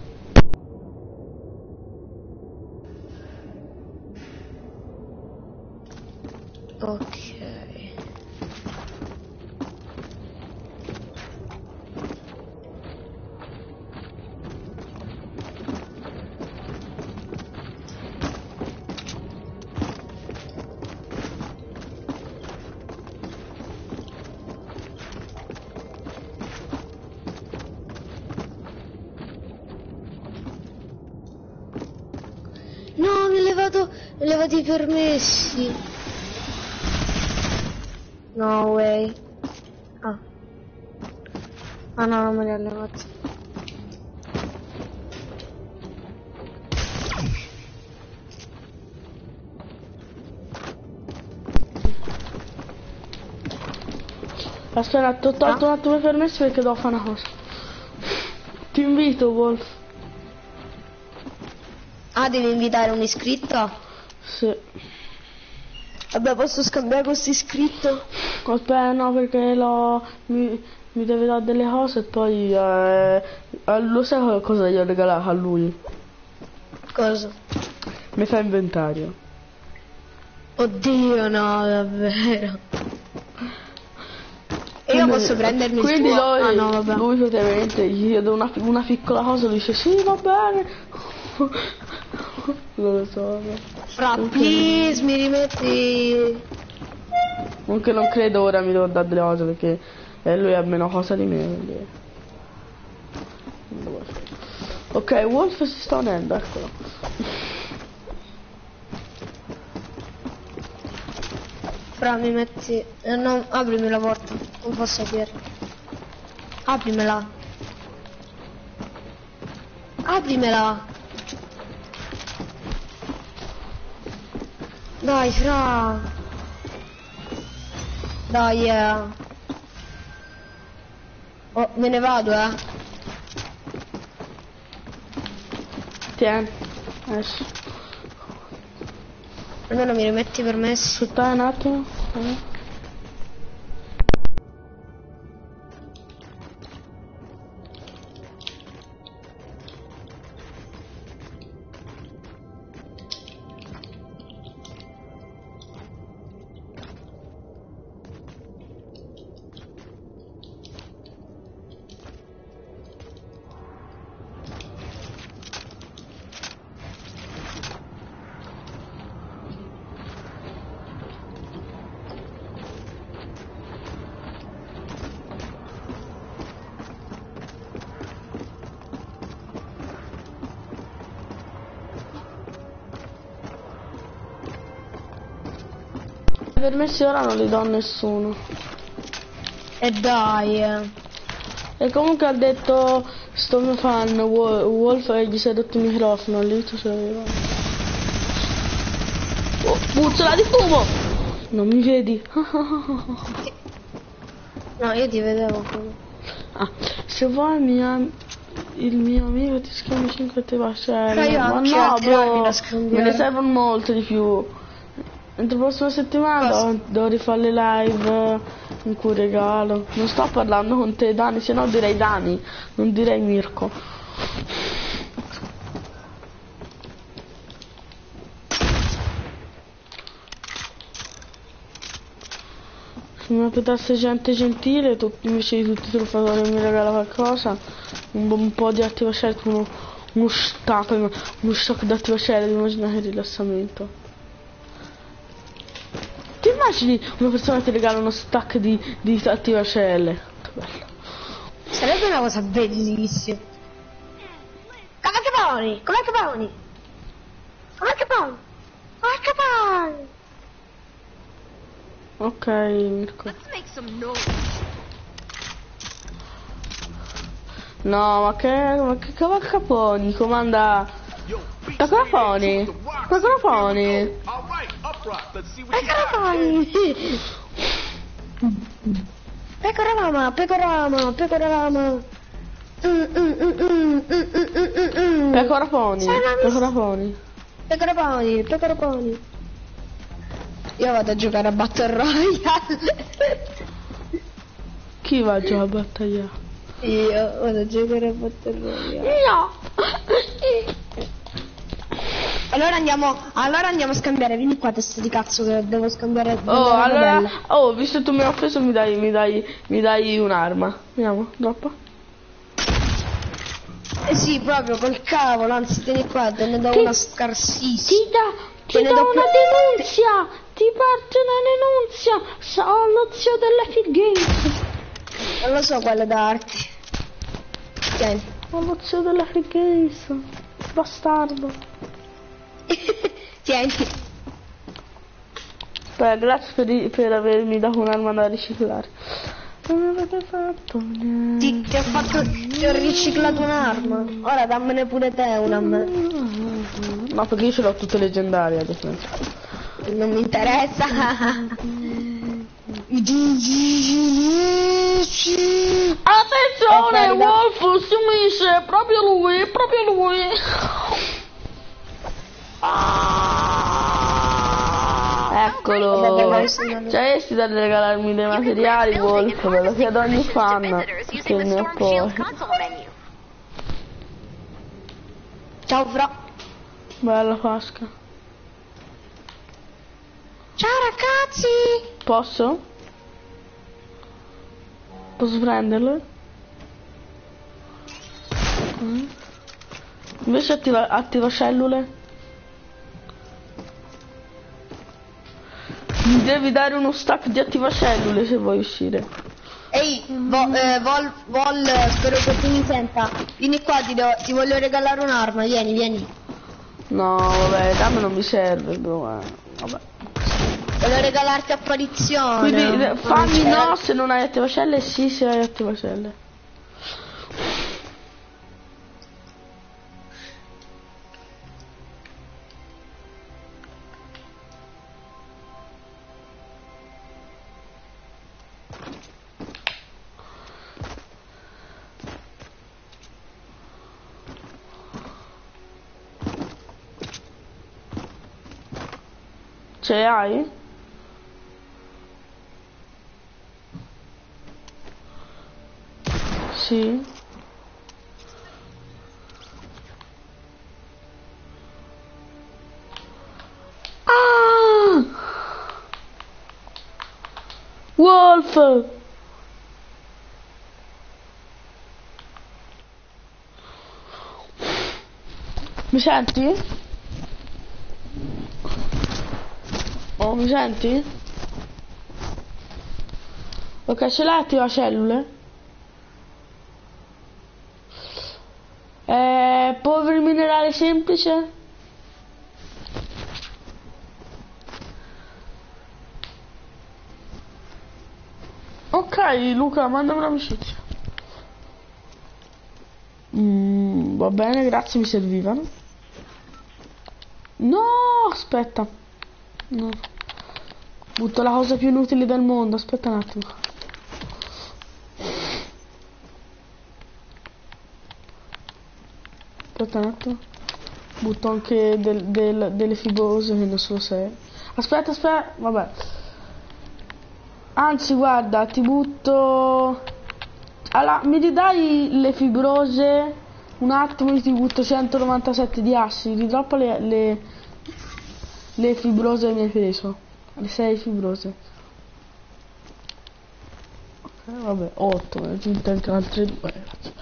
Ok. No, mi ho levato i permessi. No way. Ah. Ah no, non me li ha levati. Aspetta, ho tolto un attimo i permessi perché devo fare una cosa. Ti invito, Wolf. Ah, devi invitare un iscritto? Sì. Vabbè, posso scambiare questo iscritto? Aspetta, no, perché mi deve dare delle cose e poi lo sai cosa gli ho regalato a lui? Cosa? Mi fa inventario. Oddio, no, davvero. E io posso prendermi il quindi tuo? lui, Ah no, vabbè. lui praticamente gli do una piccola cosa, lui dice sì, va bene. Non lo so, vabbè. Fra, please, mi rimetti. Comunque non credo ora mi devo dare delle cose perché lui ha meno cosa di me. Quindi... Ok, Wolf si sta unendo, eccolo. Fra, mi metti. No, aprimi la porta. Non posso aprire. Aprimela. Aprimela. Dai, Fra. Dai, Oh, me ne vado, Tieni. Adesso. Almeno mi rimetti i permessi. Aspetta un attimo. permessi ora non li do a nessuno. E dai. E comunque ha detto sto mio fan Wolf e gli si è rotto il microfono, lì tu ce l'avevo. Oh, puzzola di fumo! Non mi vedi? No, io ti vedevo. Ah, se vuoi il mio amico ti scambio 5 vascelli. Ma no, bro, me ne servono molte di più. Entro la prossima settimana devo rifare le live in cui regalo. Non sto parlando con te, Dani, se no direi Dani, non direi Mirko. Se mi capitasse gente gentile, invece di tutti i truffatori mi regala qualcosa, un po' di attivacelle, uno stack di attivacelle, immagina che rilassamento. Ti immagini una persona che ti regala uno stack di attivacelle? Che bello. Sarebbe una cosa bellissima. Come che poni? Ok, Mirko. Let's make some noise. No, ma che cavalcaponi? Comanda... Tacrafoni? Tacrafoni? Pecorama. Pecoraponi? Pecoraponi. Io vado a giocare a Battle Royale. Chi va già a battagliare? Io vado a giocare a Battle Royale. No! Allora andiamo a scambiare. Vieni qua, testa di cazzo, che devo scambiare. Visto che tu mi hai offeso, mi dai un'arma. Andiamo, troppo. Eh sì, proprio col cavolo, anzi tieni qua, te ne do una scarsissima. Ti do una denunzia! Ti parte una denunzia! Ho lo zio dell'Epic Games! Non lo so quale darti. Tieni. Ho lo zio dell'Epic Games! Bastardo! Tieni. Beh, grazie per avermi dato un'arma da riciclare. Non avete fatto niente. Ti ho riciclato un'arma. Ora dammene pure te una a me. No, perché io ce l'ho tutte leggendarie ad esempio. Non mi interessa. Attenzione, Wolf si unisce, proprio lui. Eccolo. Cioè, da regalarmi dei materiali, Wolf, ve lo chiedo a ogni fan che ne ho poi. Ciao Fra. Bella Pasca. Ciao ragazzi. Posso? Posso prenderlo? Invece attiva cellule. Mi devi dare uno stack di attivacellule se vuoi uscire. Ehi, Vol, spero che tu mi senta. Vieni qua, ti voglio regalare un'arma, vieni. No, vabbè, dammi non mi serve, bro. Vabbè. Voglio regalarti apparizione. Quindi fammi no se non hai attivacelle, sì se hai attivacelle. Ce hai? Sì. Ah! Wolf! Mi senti? Oh, mi senti? Ok, ce l'hai attiva cellule? Polvere minerale semplice? Ok, Luca, mandami un'amicizia. Va bene, grazie, mi servivano. No, aspetta. No. Butto la cosa più inutile del mondo, aspetta un attimo. Aspetta un attimo. Butto anche delle fibrose che non so se... Aspetta, vabbè. Anzi, guarda, ti butto... Allora, mi ridai le fibrose? Un attimo, io ti butto 197 di assi. Ridroppa le fibrose che mi hai preso. Le 6 fibrose. Ok, vabbè, 8. Ne ho aggiunte anche altre 2.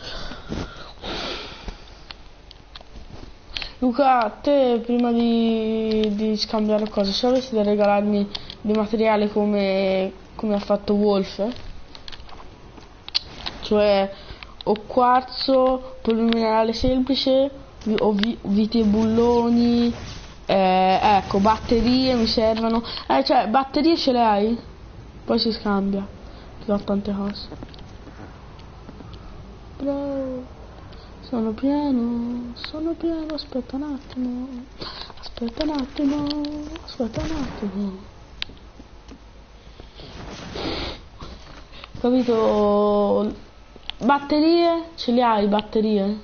Luca, a te prima di scambiare cose, se avessi da regalarmi dei materiali come ha fatto Wolf, cioè o quarzo, polvere minerale semplice, o viti e bulloni, ecco, batterie mi servono, cioè batterie ce le hai? Poi si scambia, ti do tante cose. Bro. Sono pieno, aspetta un attimo, Capito? Batterie? Ce li hai, batterie?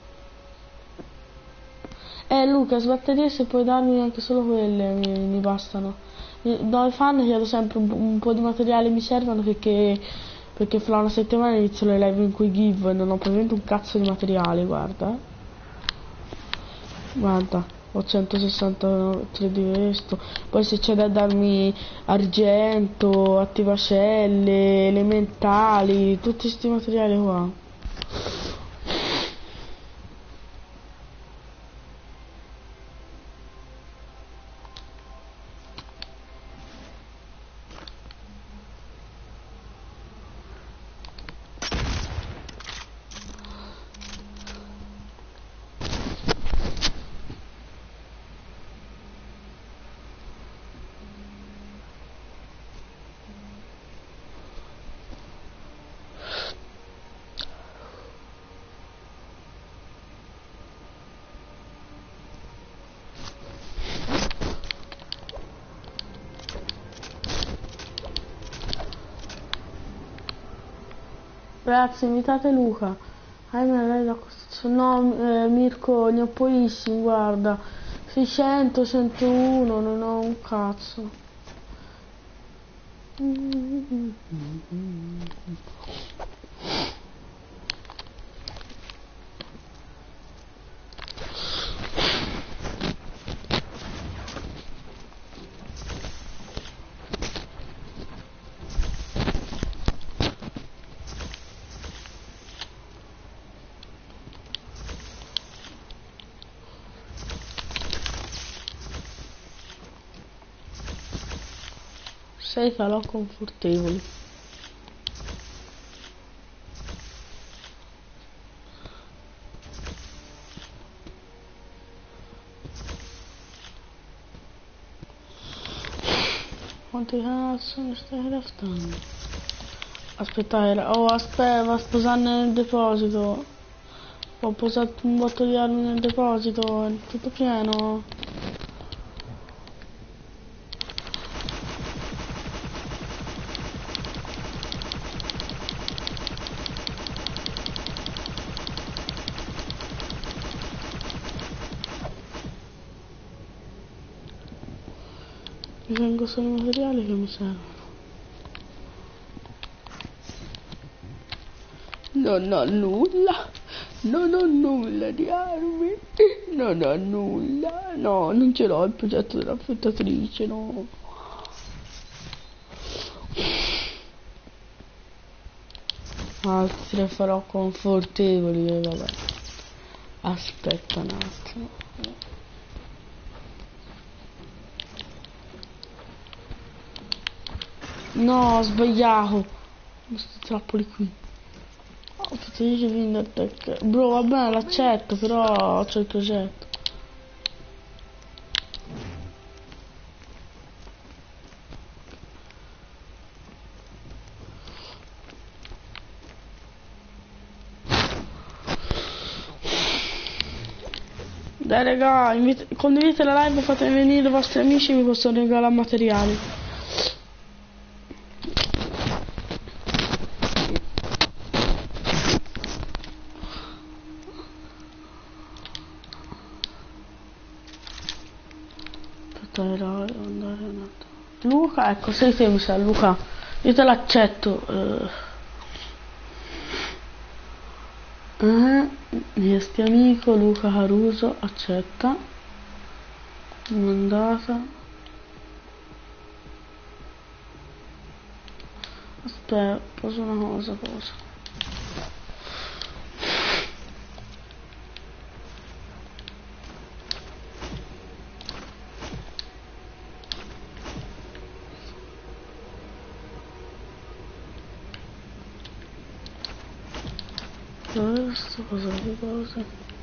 Lucas, batterie se puoi darmi anche solo quelle, mi bastano. Dove fanno chiedo sempre un po' di materiale mi servono perché fra una settimana inizio le live in cui give e non ho praticamente un cazzo di materiale, guarda. Guarda, ho 163 di questo. Poi se c'è da darmi argento, attivacelle, elementali, tutti questi materiali qua. Ragazzi, invitate Luca. Lei da no, Mirko, ne ho pochissimi, guarda. 600, 101, non ho un cazzo. Sei calò confortevoli. Quanti cazzo ne stai craftando? Aspettate, aspetta, va a posare nel deposito. Ho posato un botto di armi nel deposito, è tutto pieno. Mi vengo solo i materiali che mi servono. Non ho nulla. Non ho nulla di armi. Non ho nulla. No, non ce l'ho il progetto dell'affettatrice, no. Altri le farò confortevoli, vabbè. Aspetta un attimo. No, ho sbagliato. Questi trappoli qui. Oh, dice Vindertech. Bro, va bene, l'accetto, però c'è il progetto. Dai raga, condividete la live, fate venire i vostri amici, vi possono regalare materiali. Luca, ecco, sei te mi sa, Luca. Io te l'accetto. Miesti amico, Luca Caruso, accetta. Mandata. Aspetta, poso una cosa. Questo, cosa.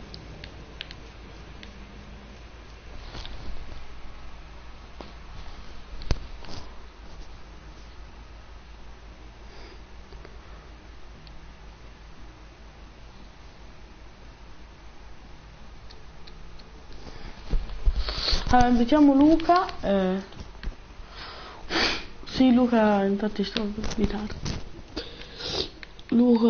Allora, invitiamo Luca. Sì, Luca, infatti sto invitando. Luca.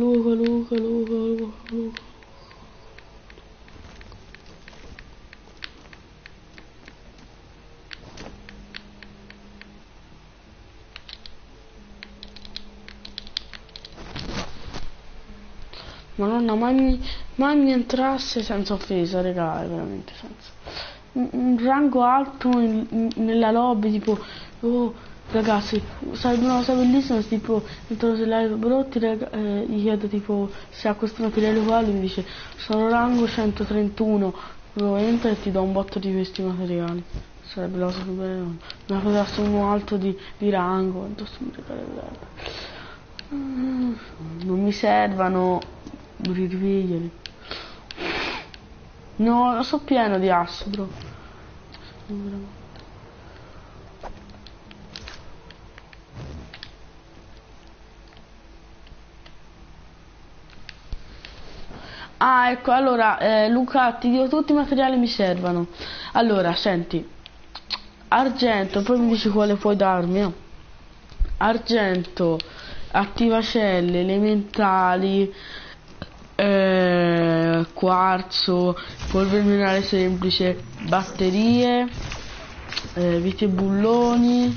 Madonna, mai mi entrasse senza offesa, raga, veramente senza. Un rango alto nella lobby, tipo, oh, ragazzi, sarebbe una cosa bellissima se tipo entro se live Brotti, gli chiedo tipo se ha questo materiale uguale, mi dice sono rango 131, lo entra e ti do un botto di questi materiali. Sarebbe la cosa più bella, una cosa sommo alto di rango, non mi servano, ripigliali. No, lo so pieno di asso, bro. Ah, ecco, allora, Luca, ti dico tutti i materiali mi servono. Allora, senti, argento, poi mi dici quale puoi darmi. Argento, attivacelle, elementali, quarzo, polvere minerale semplice, batterie, viti e bulloni.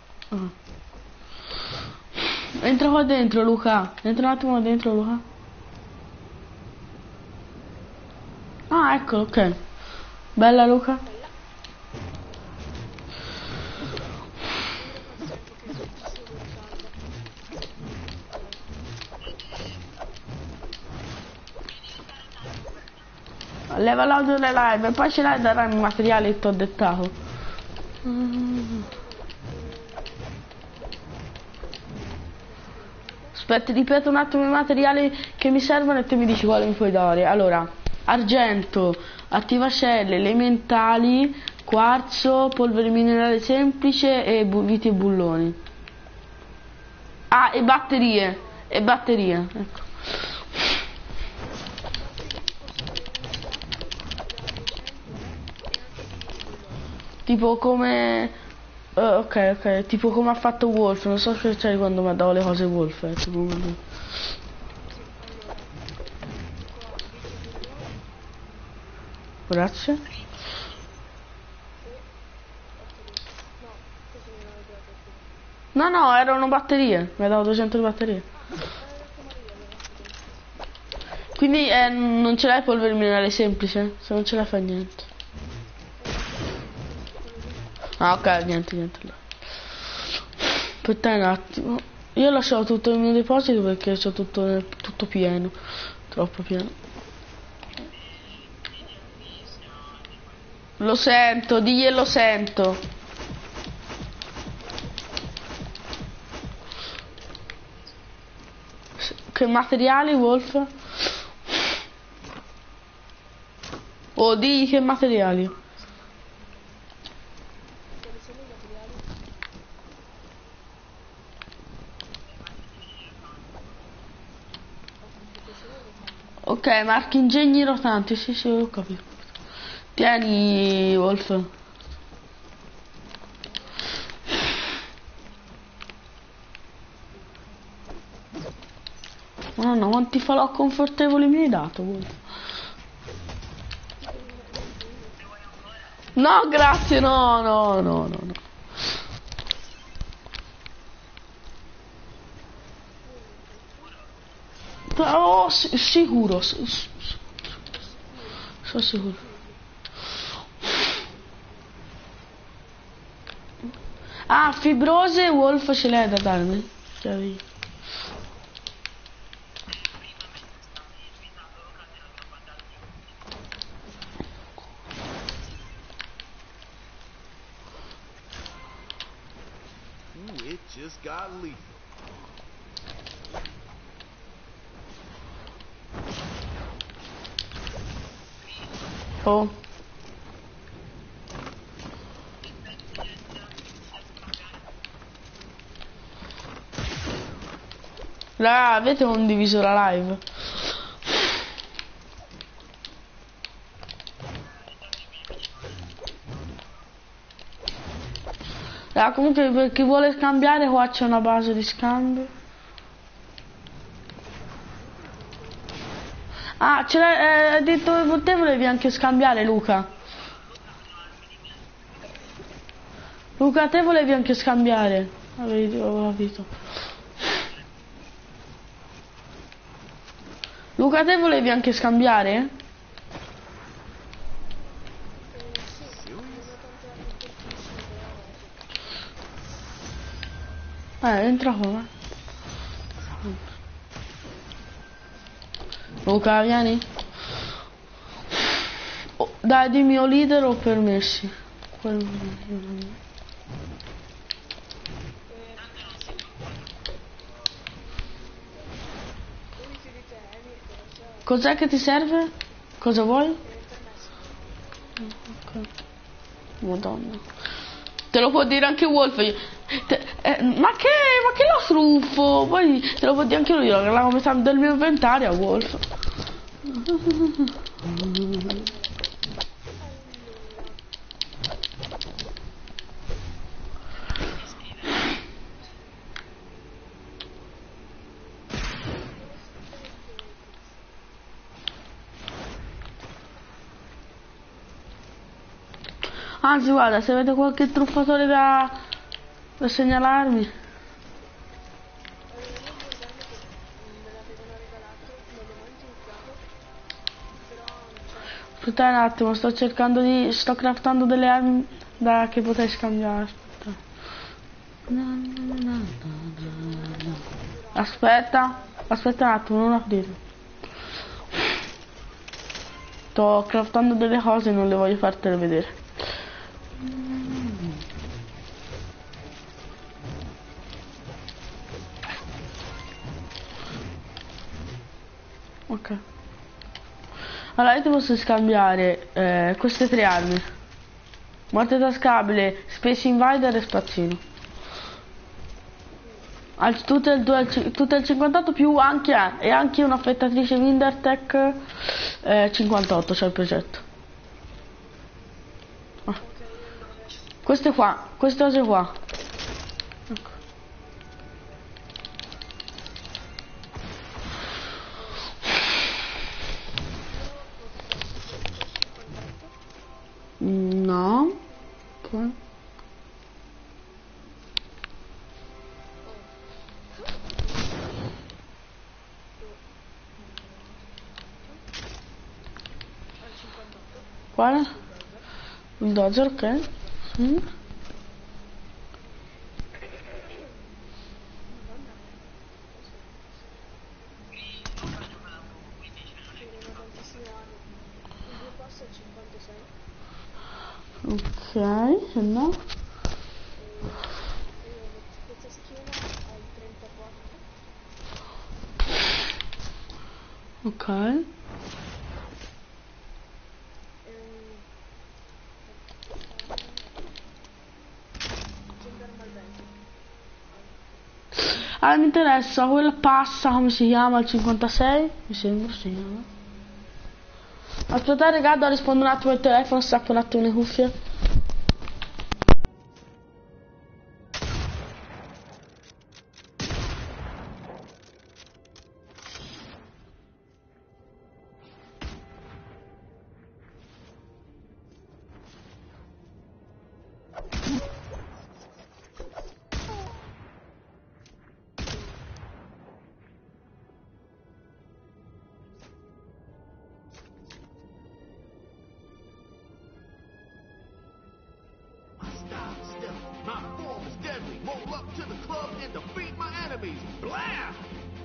Entra qua dentro, Luca. Entra un attimo dentro, Luca. Ah, eccolo, ok. Bella, Luca. Leva l'audio delle live e poi ce l'hai da darmi i materiali che ti ho dettato. Aspetta, ripeto un attimo i materiali che mi servono e te mi dici quale mi puoi dare. Allora, argento, attivacelle, elementali, quarzo, polvere minerale semplice e viti e bulloni. Ah, e batterie, ecco. Tipo come... ok, tipo come ha fatto Wolf, non so se c'è quando mi ha dato le cose Wolf, tipo... Grazie. No, erano batterie, mi ha dato 200 di batterie. Quindi non ce l'hai polvere minerale semplice? Se non ce la fa niente. Ah, ok, niente. Aspetta un attimo. Io ho lasciato tutto il mio deposito perché c'ho tutto pieno. Troppo pieno. Lo sento, diglielo sento. Che materiali, Wolf? Oh, digli che materiali. Ok, marchi ingegni rotanti, sì, ho capito. Tieni, Wolf. Madonna, quanti falò confortevoli mi hai dato, Wolf? No, grazie, no. Oh, sicuro. Sono sicuro. Ah, fibrose, Wolf ce l'hai da darmi? Chiari. It just got lethal. Oh. Avete condiviso la live? Comunque per chi vuole scambiare qua c'è una base di scambio. Ah, ce l'hai detto che te volevi anche scambiare, Luca. Luca, te volevi anche scambiare. Avevo capito. Luca, te volevi anche scambiare? Entra qua. Luca, vieni. Oh, dai, dimmi o leader o permessi. Cos'è che ti serve? Cosa vuoi? Okay. Madonna. Te lo può dire anche Wolf. Ma che lo truffo? Poi te lo può dire anche lui, che l'ha come sta del mio inventario a Wolf. Anzi, guarda, se avete qualche truffatore da segnalarmi. Aspetta un attimo, sto craftando delle armi che potrei scambiare. Aspetta un attimo, non aprire. Sto craftando delle cose e non le voglio fartele vedere. Ok. Allora io ti posso scambiare queste 3 armi. Morte tascabile, Space Invader e spazzino. Tutto il 58 più anche un'affettatrice Windertech 58 c'è il progetto. Queste cose qua. Ecco. No. Quale? Il dozer, ok. Mm. Ok, se no. Ok. Allora mi interessa quella passa, come si chiama, il 56? Mi sembra si chiama. Aspettate raga, rispondo un attimo al telefono, stacco un attimo le cuffie. My form is deadly. Roll up to the club and defeat my enemies. Blah!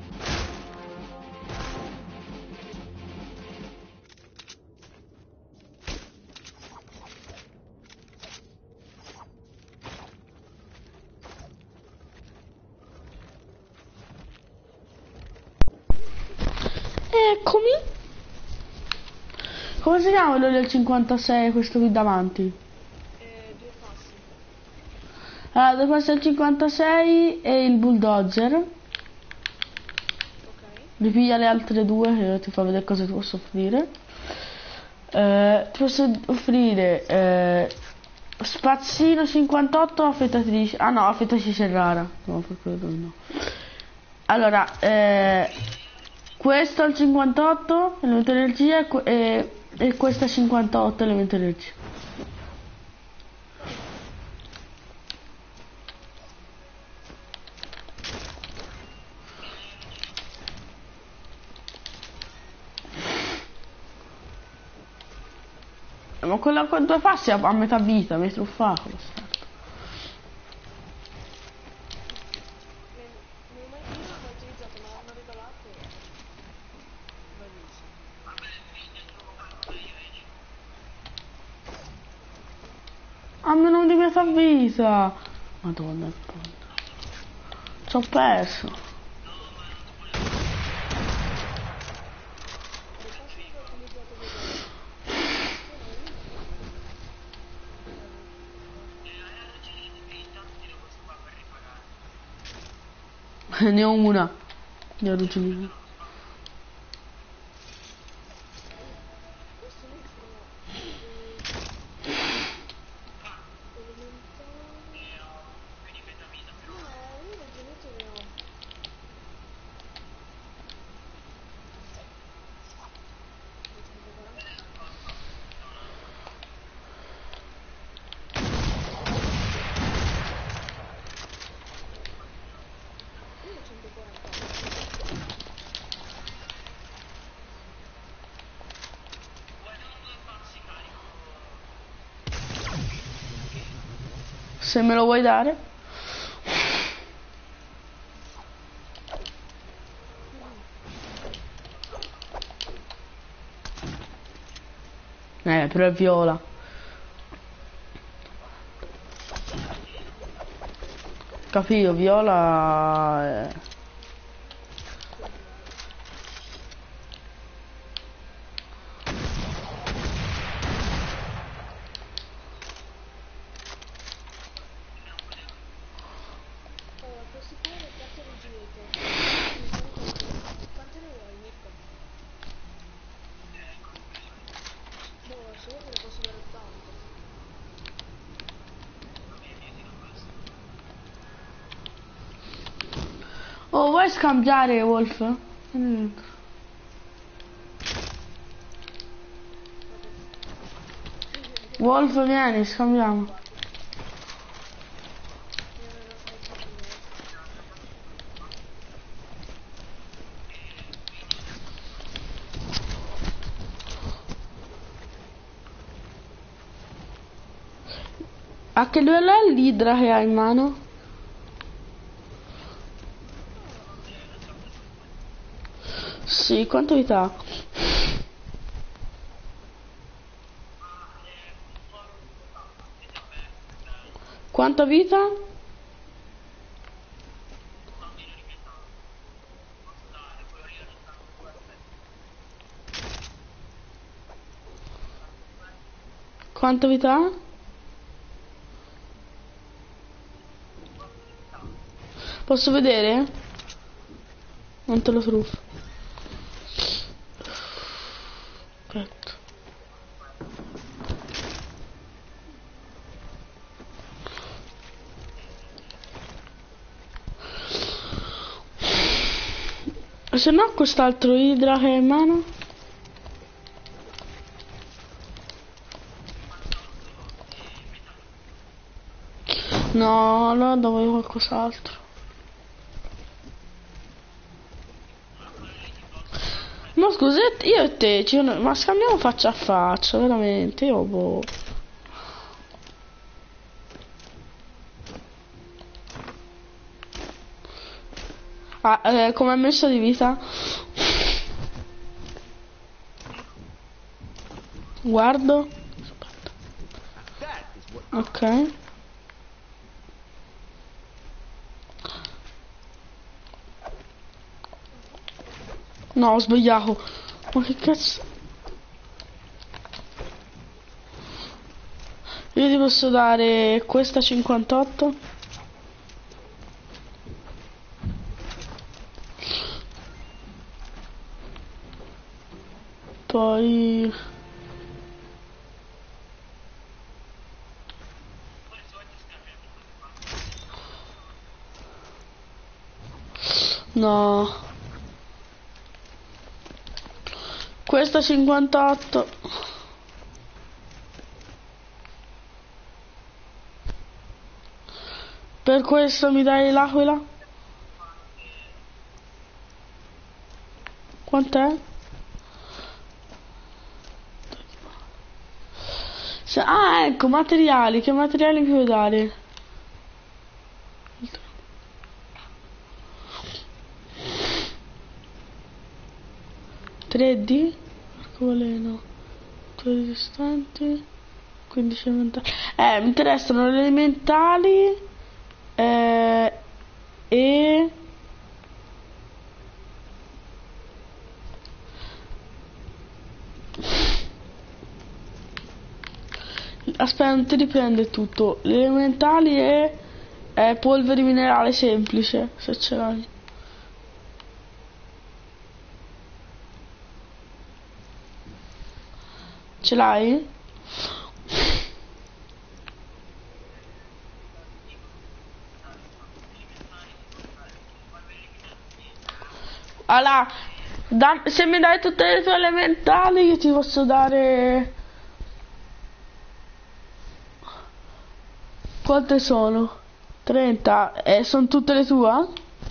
Eccomi. Come si chiama quello del 56, questo qui davanti? Due passi. Allora, dove passa il 56 e il bulldozer. Ok. Ripiglia le altre due che ti fa vedere cosa ti posso offrire. Ti posso offrire spazzino 58 o affettatrice. Ah no, affettatrice rara. No, per quello no. Allora, questo è il 58 elemento energia e questo è 58 elemento energia. Ma quella con due passi a metà vita, mi hai truffato lo stato. Io l'ho utilizzato, me l'hanno regalato. A meno di metà vita. Madonna, ci ho perso. Ne ho una di arrugginire. Se me lo vuoi dare? Però è viola. Capito, viola. Oh, vuoi scambiare, Wolf? Wolf, vieni, scambiamo. A che livello è l'idra che hai in mano? Sì, quanto vita ha? Quanta vita? Quanta vita ha? Posso vedere? Non te lo truffo. Aspetta. Se no quest'altro idra che è in mano. No, allora dovevo qualcos'altro. Ma scusa, io e te, ma scambiamo faccia a faccia, veramente, io boh. Ah, come hai messo di vita? Guardo. Ok. No, ho sbagliato. Ma che cazzo? Io ti posso dare questa 58. Poi... No. Questa 58. Per questo mi dai l'aquila? Quant'è? Ah, ecco, materiali. Che materiali mi puoi dare? (3D) arcobaleno, 2 restanti, 15 elementali. Mi interessano le elementali e aspetta, non ti riprende tutto. Le elementali e polvere minerale semplice, se ce l'hai. Ce l'hai? Allora, se mi dai tutte le tue elementali io ti posso dare... Quante sono? 30. E sono tutte le tue?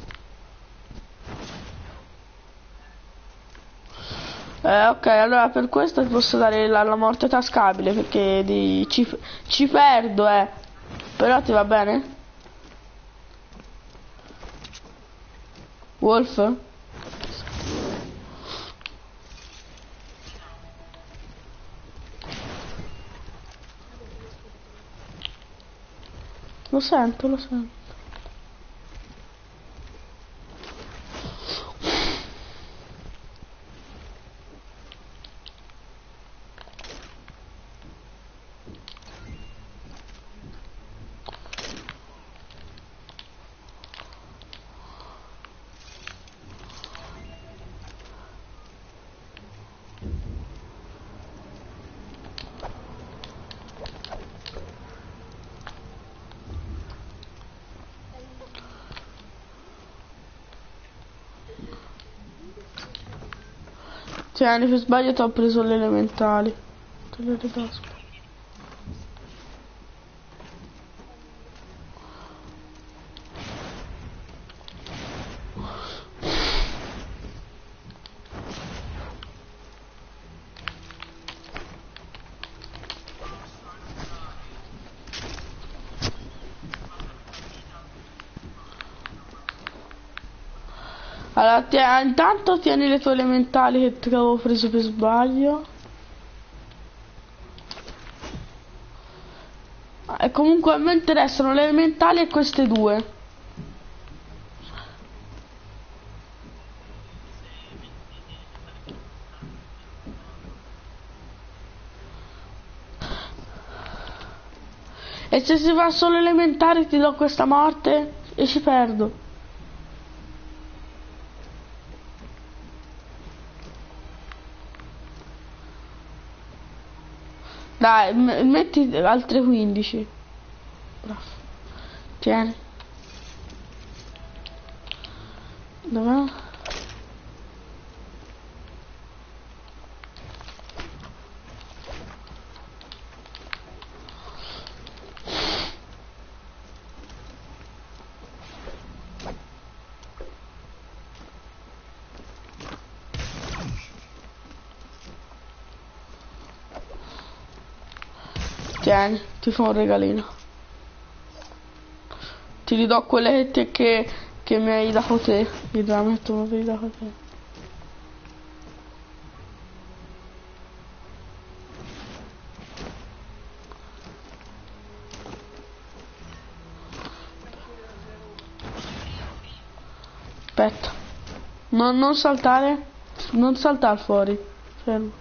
Ok, allora per questo ti posso dare la morte tascabile perché ci perdo, però ti va bene? Wolf? Lo sento, lo sento. Tieni, per sbaglio ti ho preso le elementali. Te le ridasco. Allora, intanto tieni le tue elementali che ti avevo preso per sbaglio. E comunque a me interessano le elementali e queste due. E se si fa solo elementari ti do questa morte e ci perdo. Dai, metti altre 15. Bravo. Tieni. Dov'è? Tieni, ti fa un regalino. Ti ridò quelle che mi hai dato te. Il rametto me l'hai dato te. Aspetta. Non saltare. Non saltare fuori. Fermo.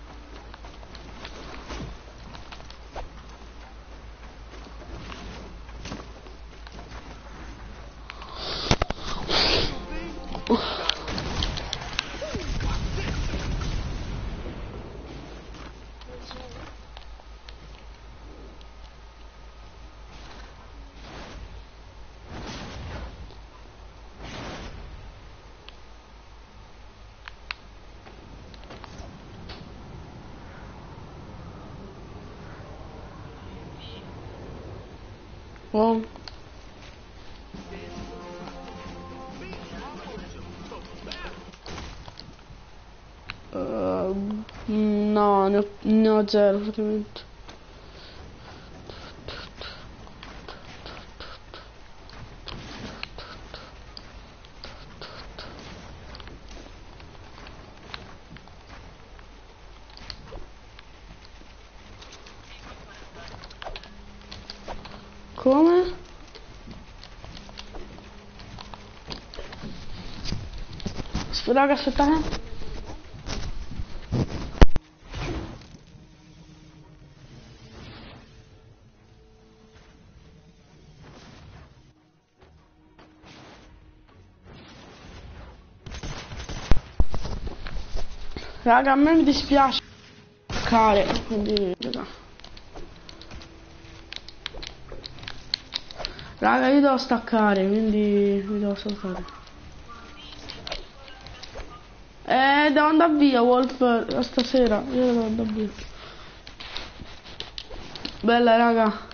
Oh. No, ne ho zero praticamente. Come? Raga, aspettate. Raga, a me mi dispiace giocare, quindi raga, io devo staccare, quindi mi devo staccare. Devo andare via, Wolf, stasera, io devo andare via. Bella raga.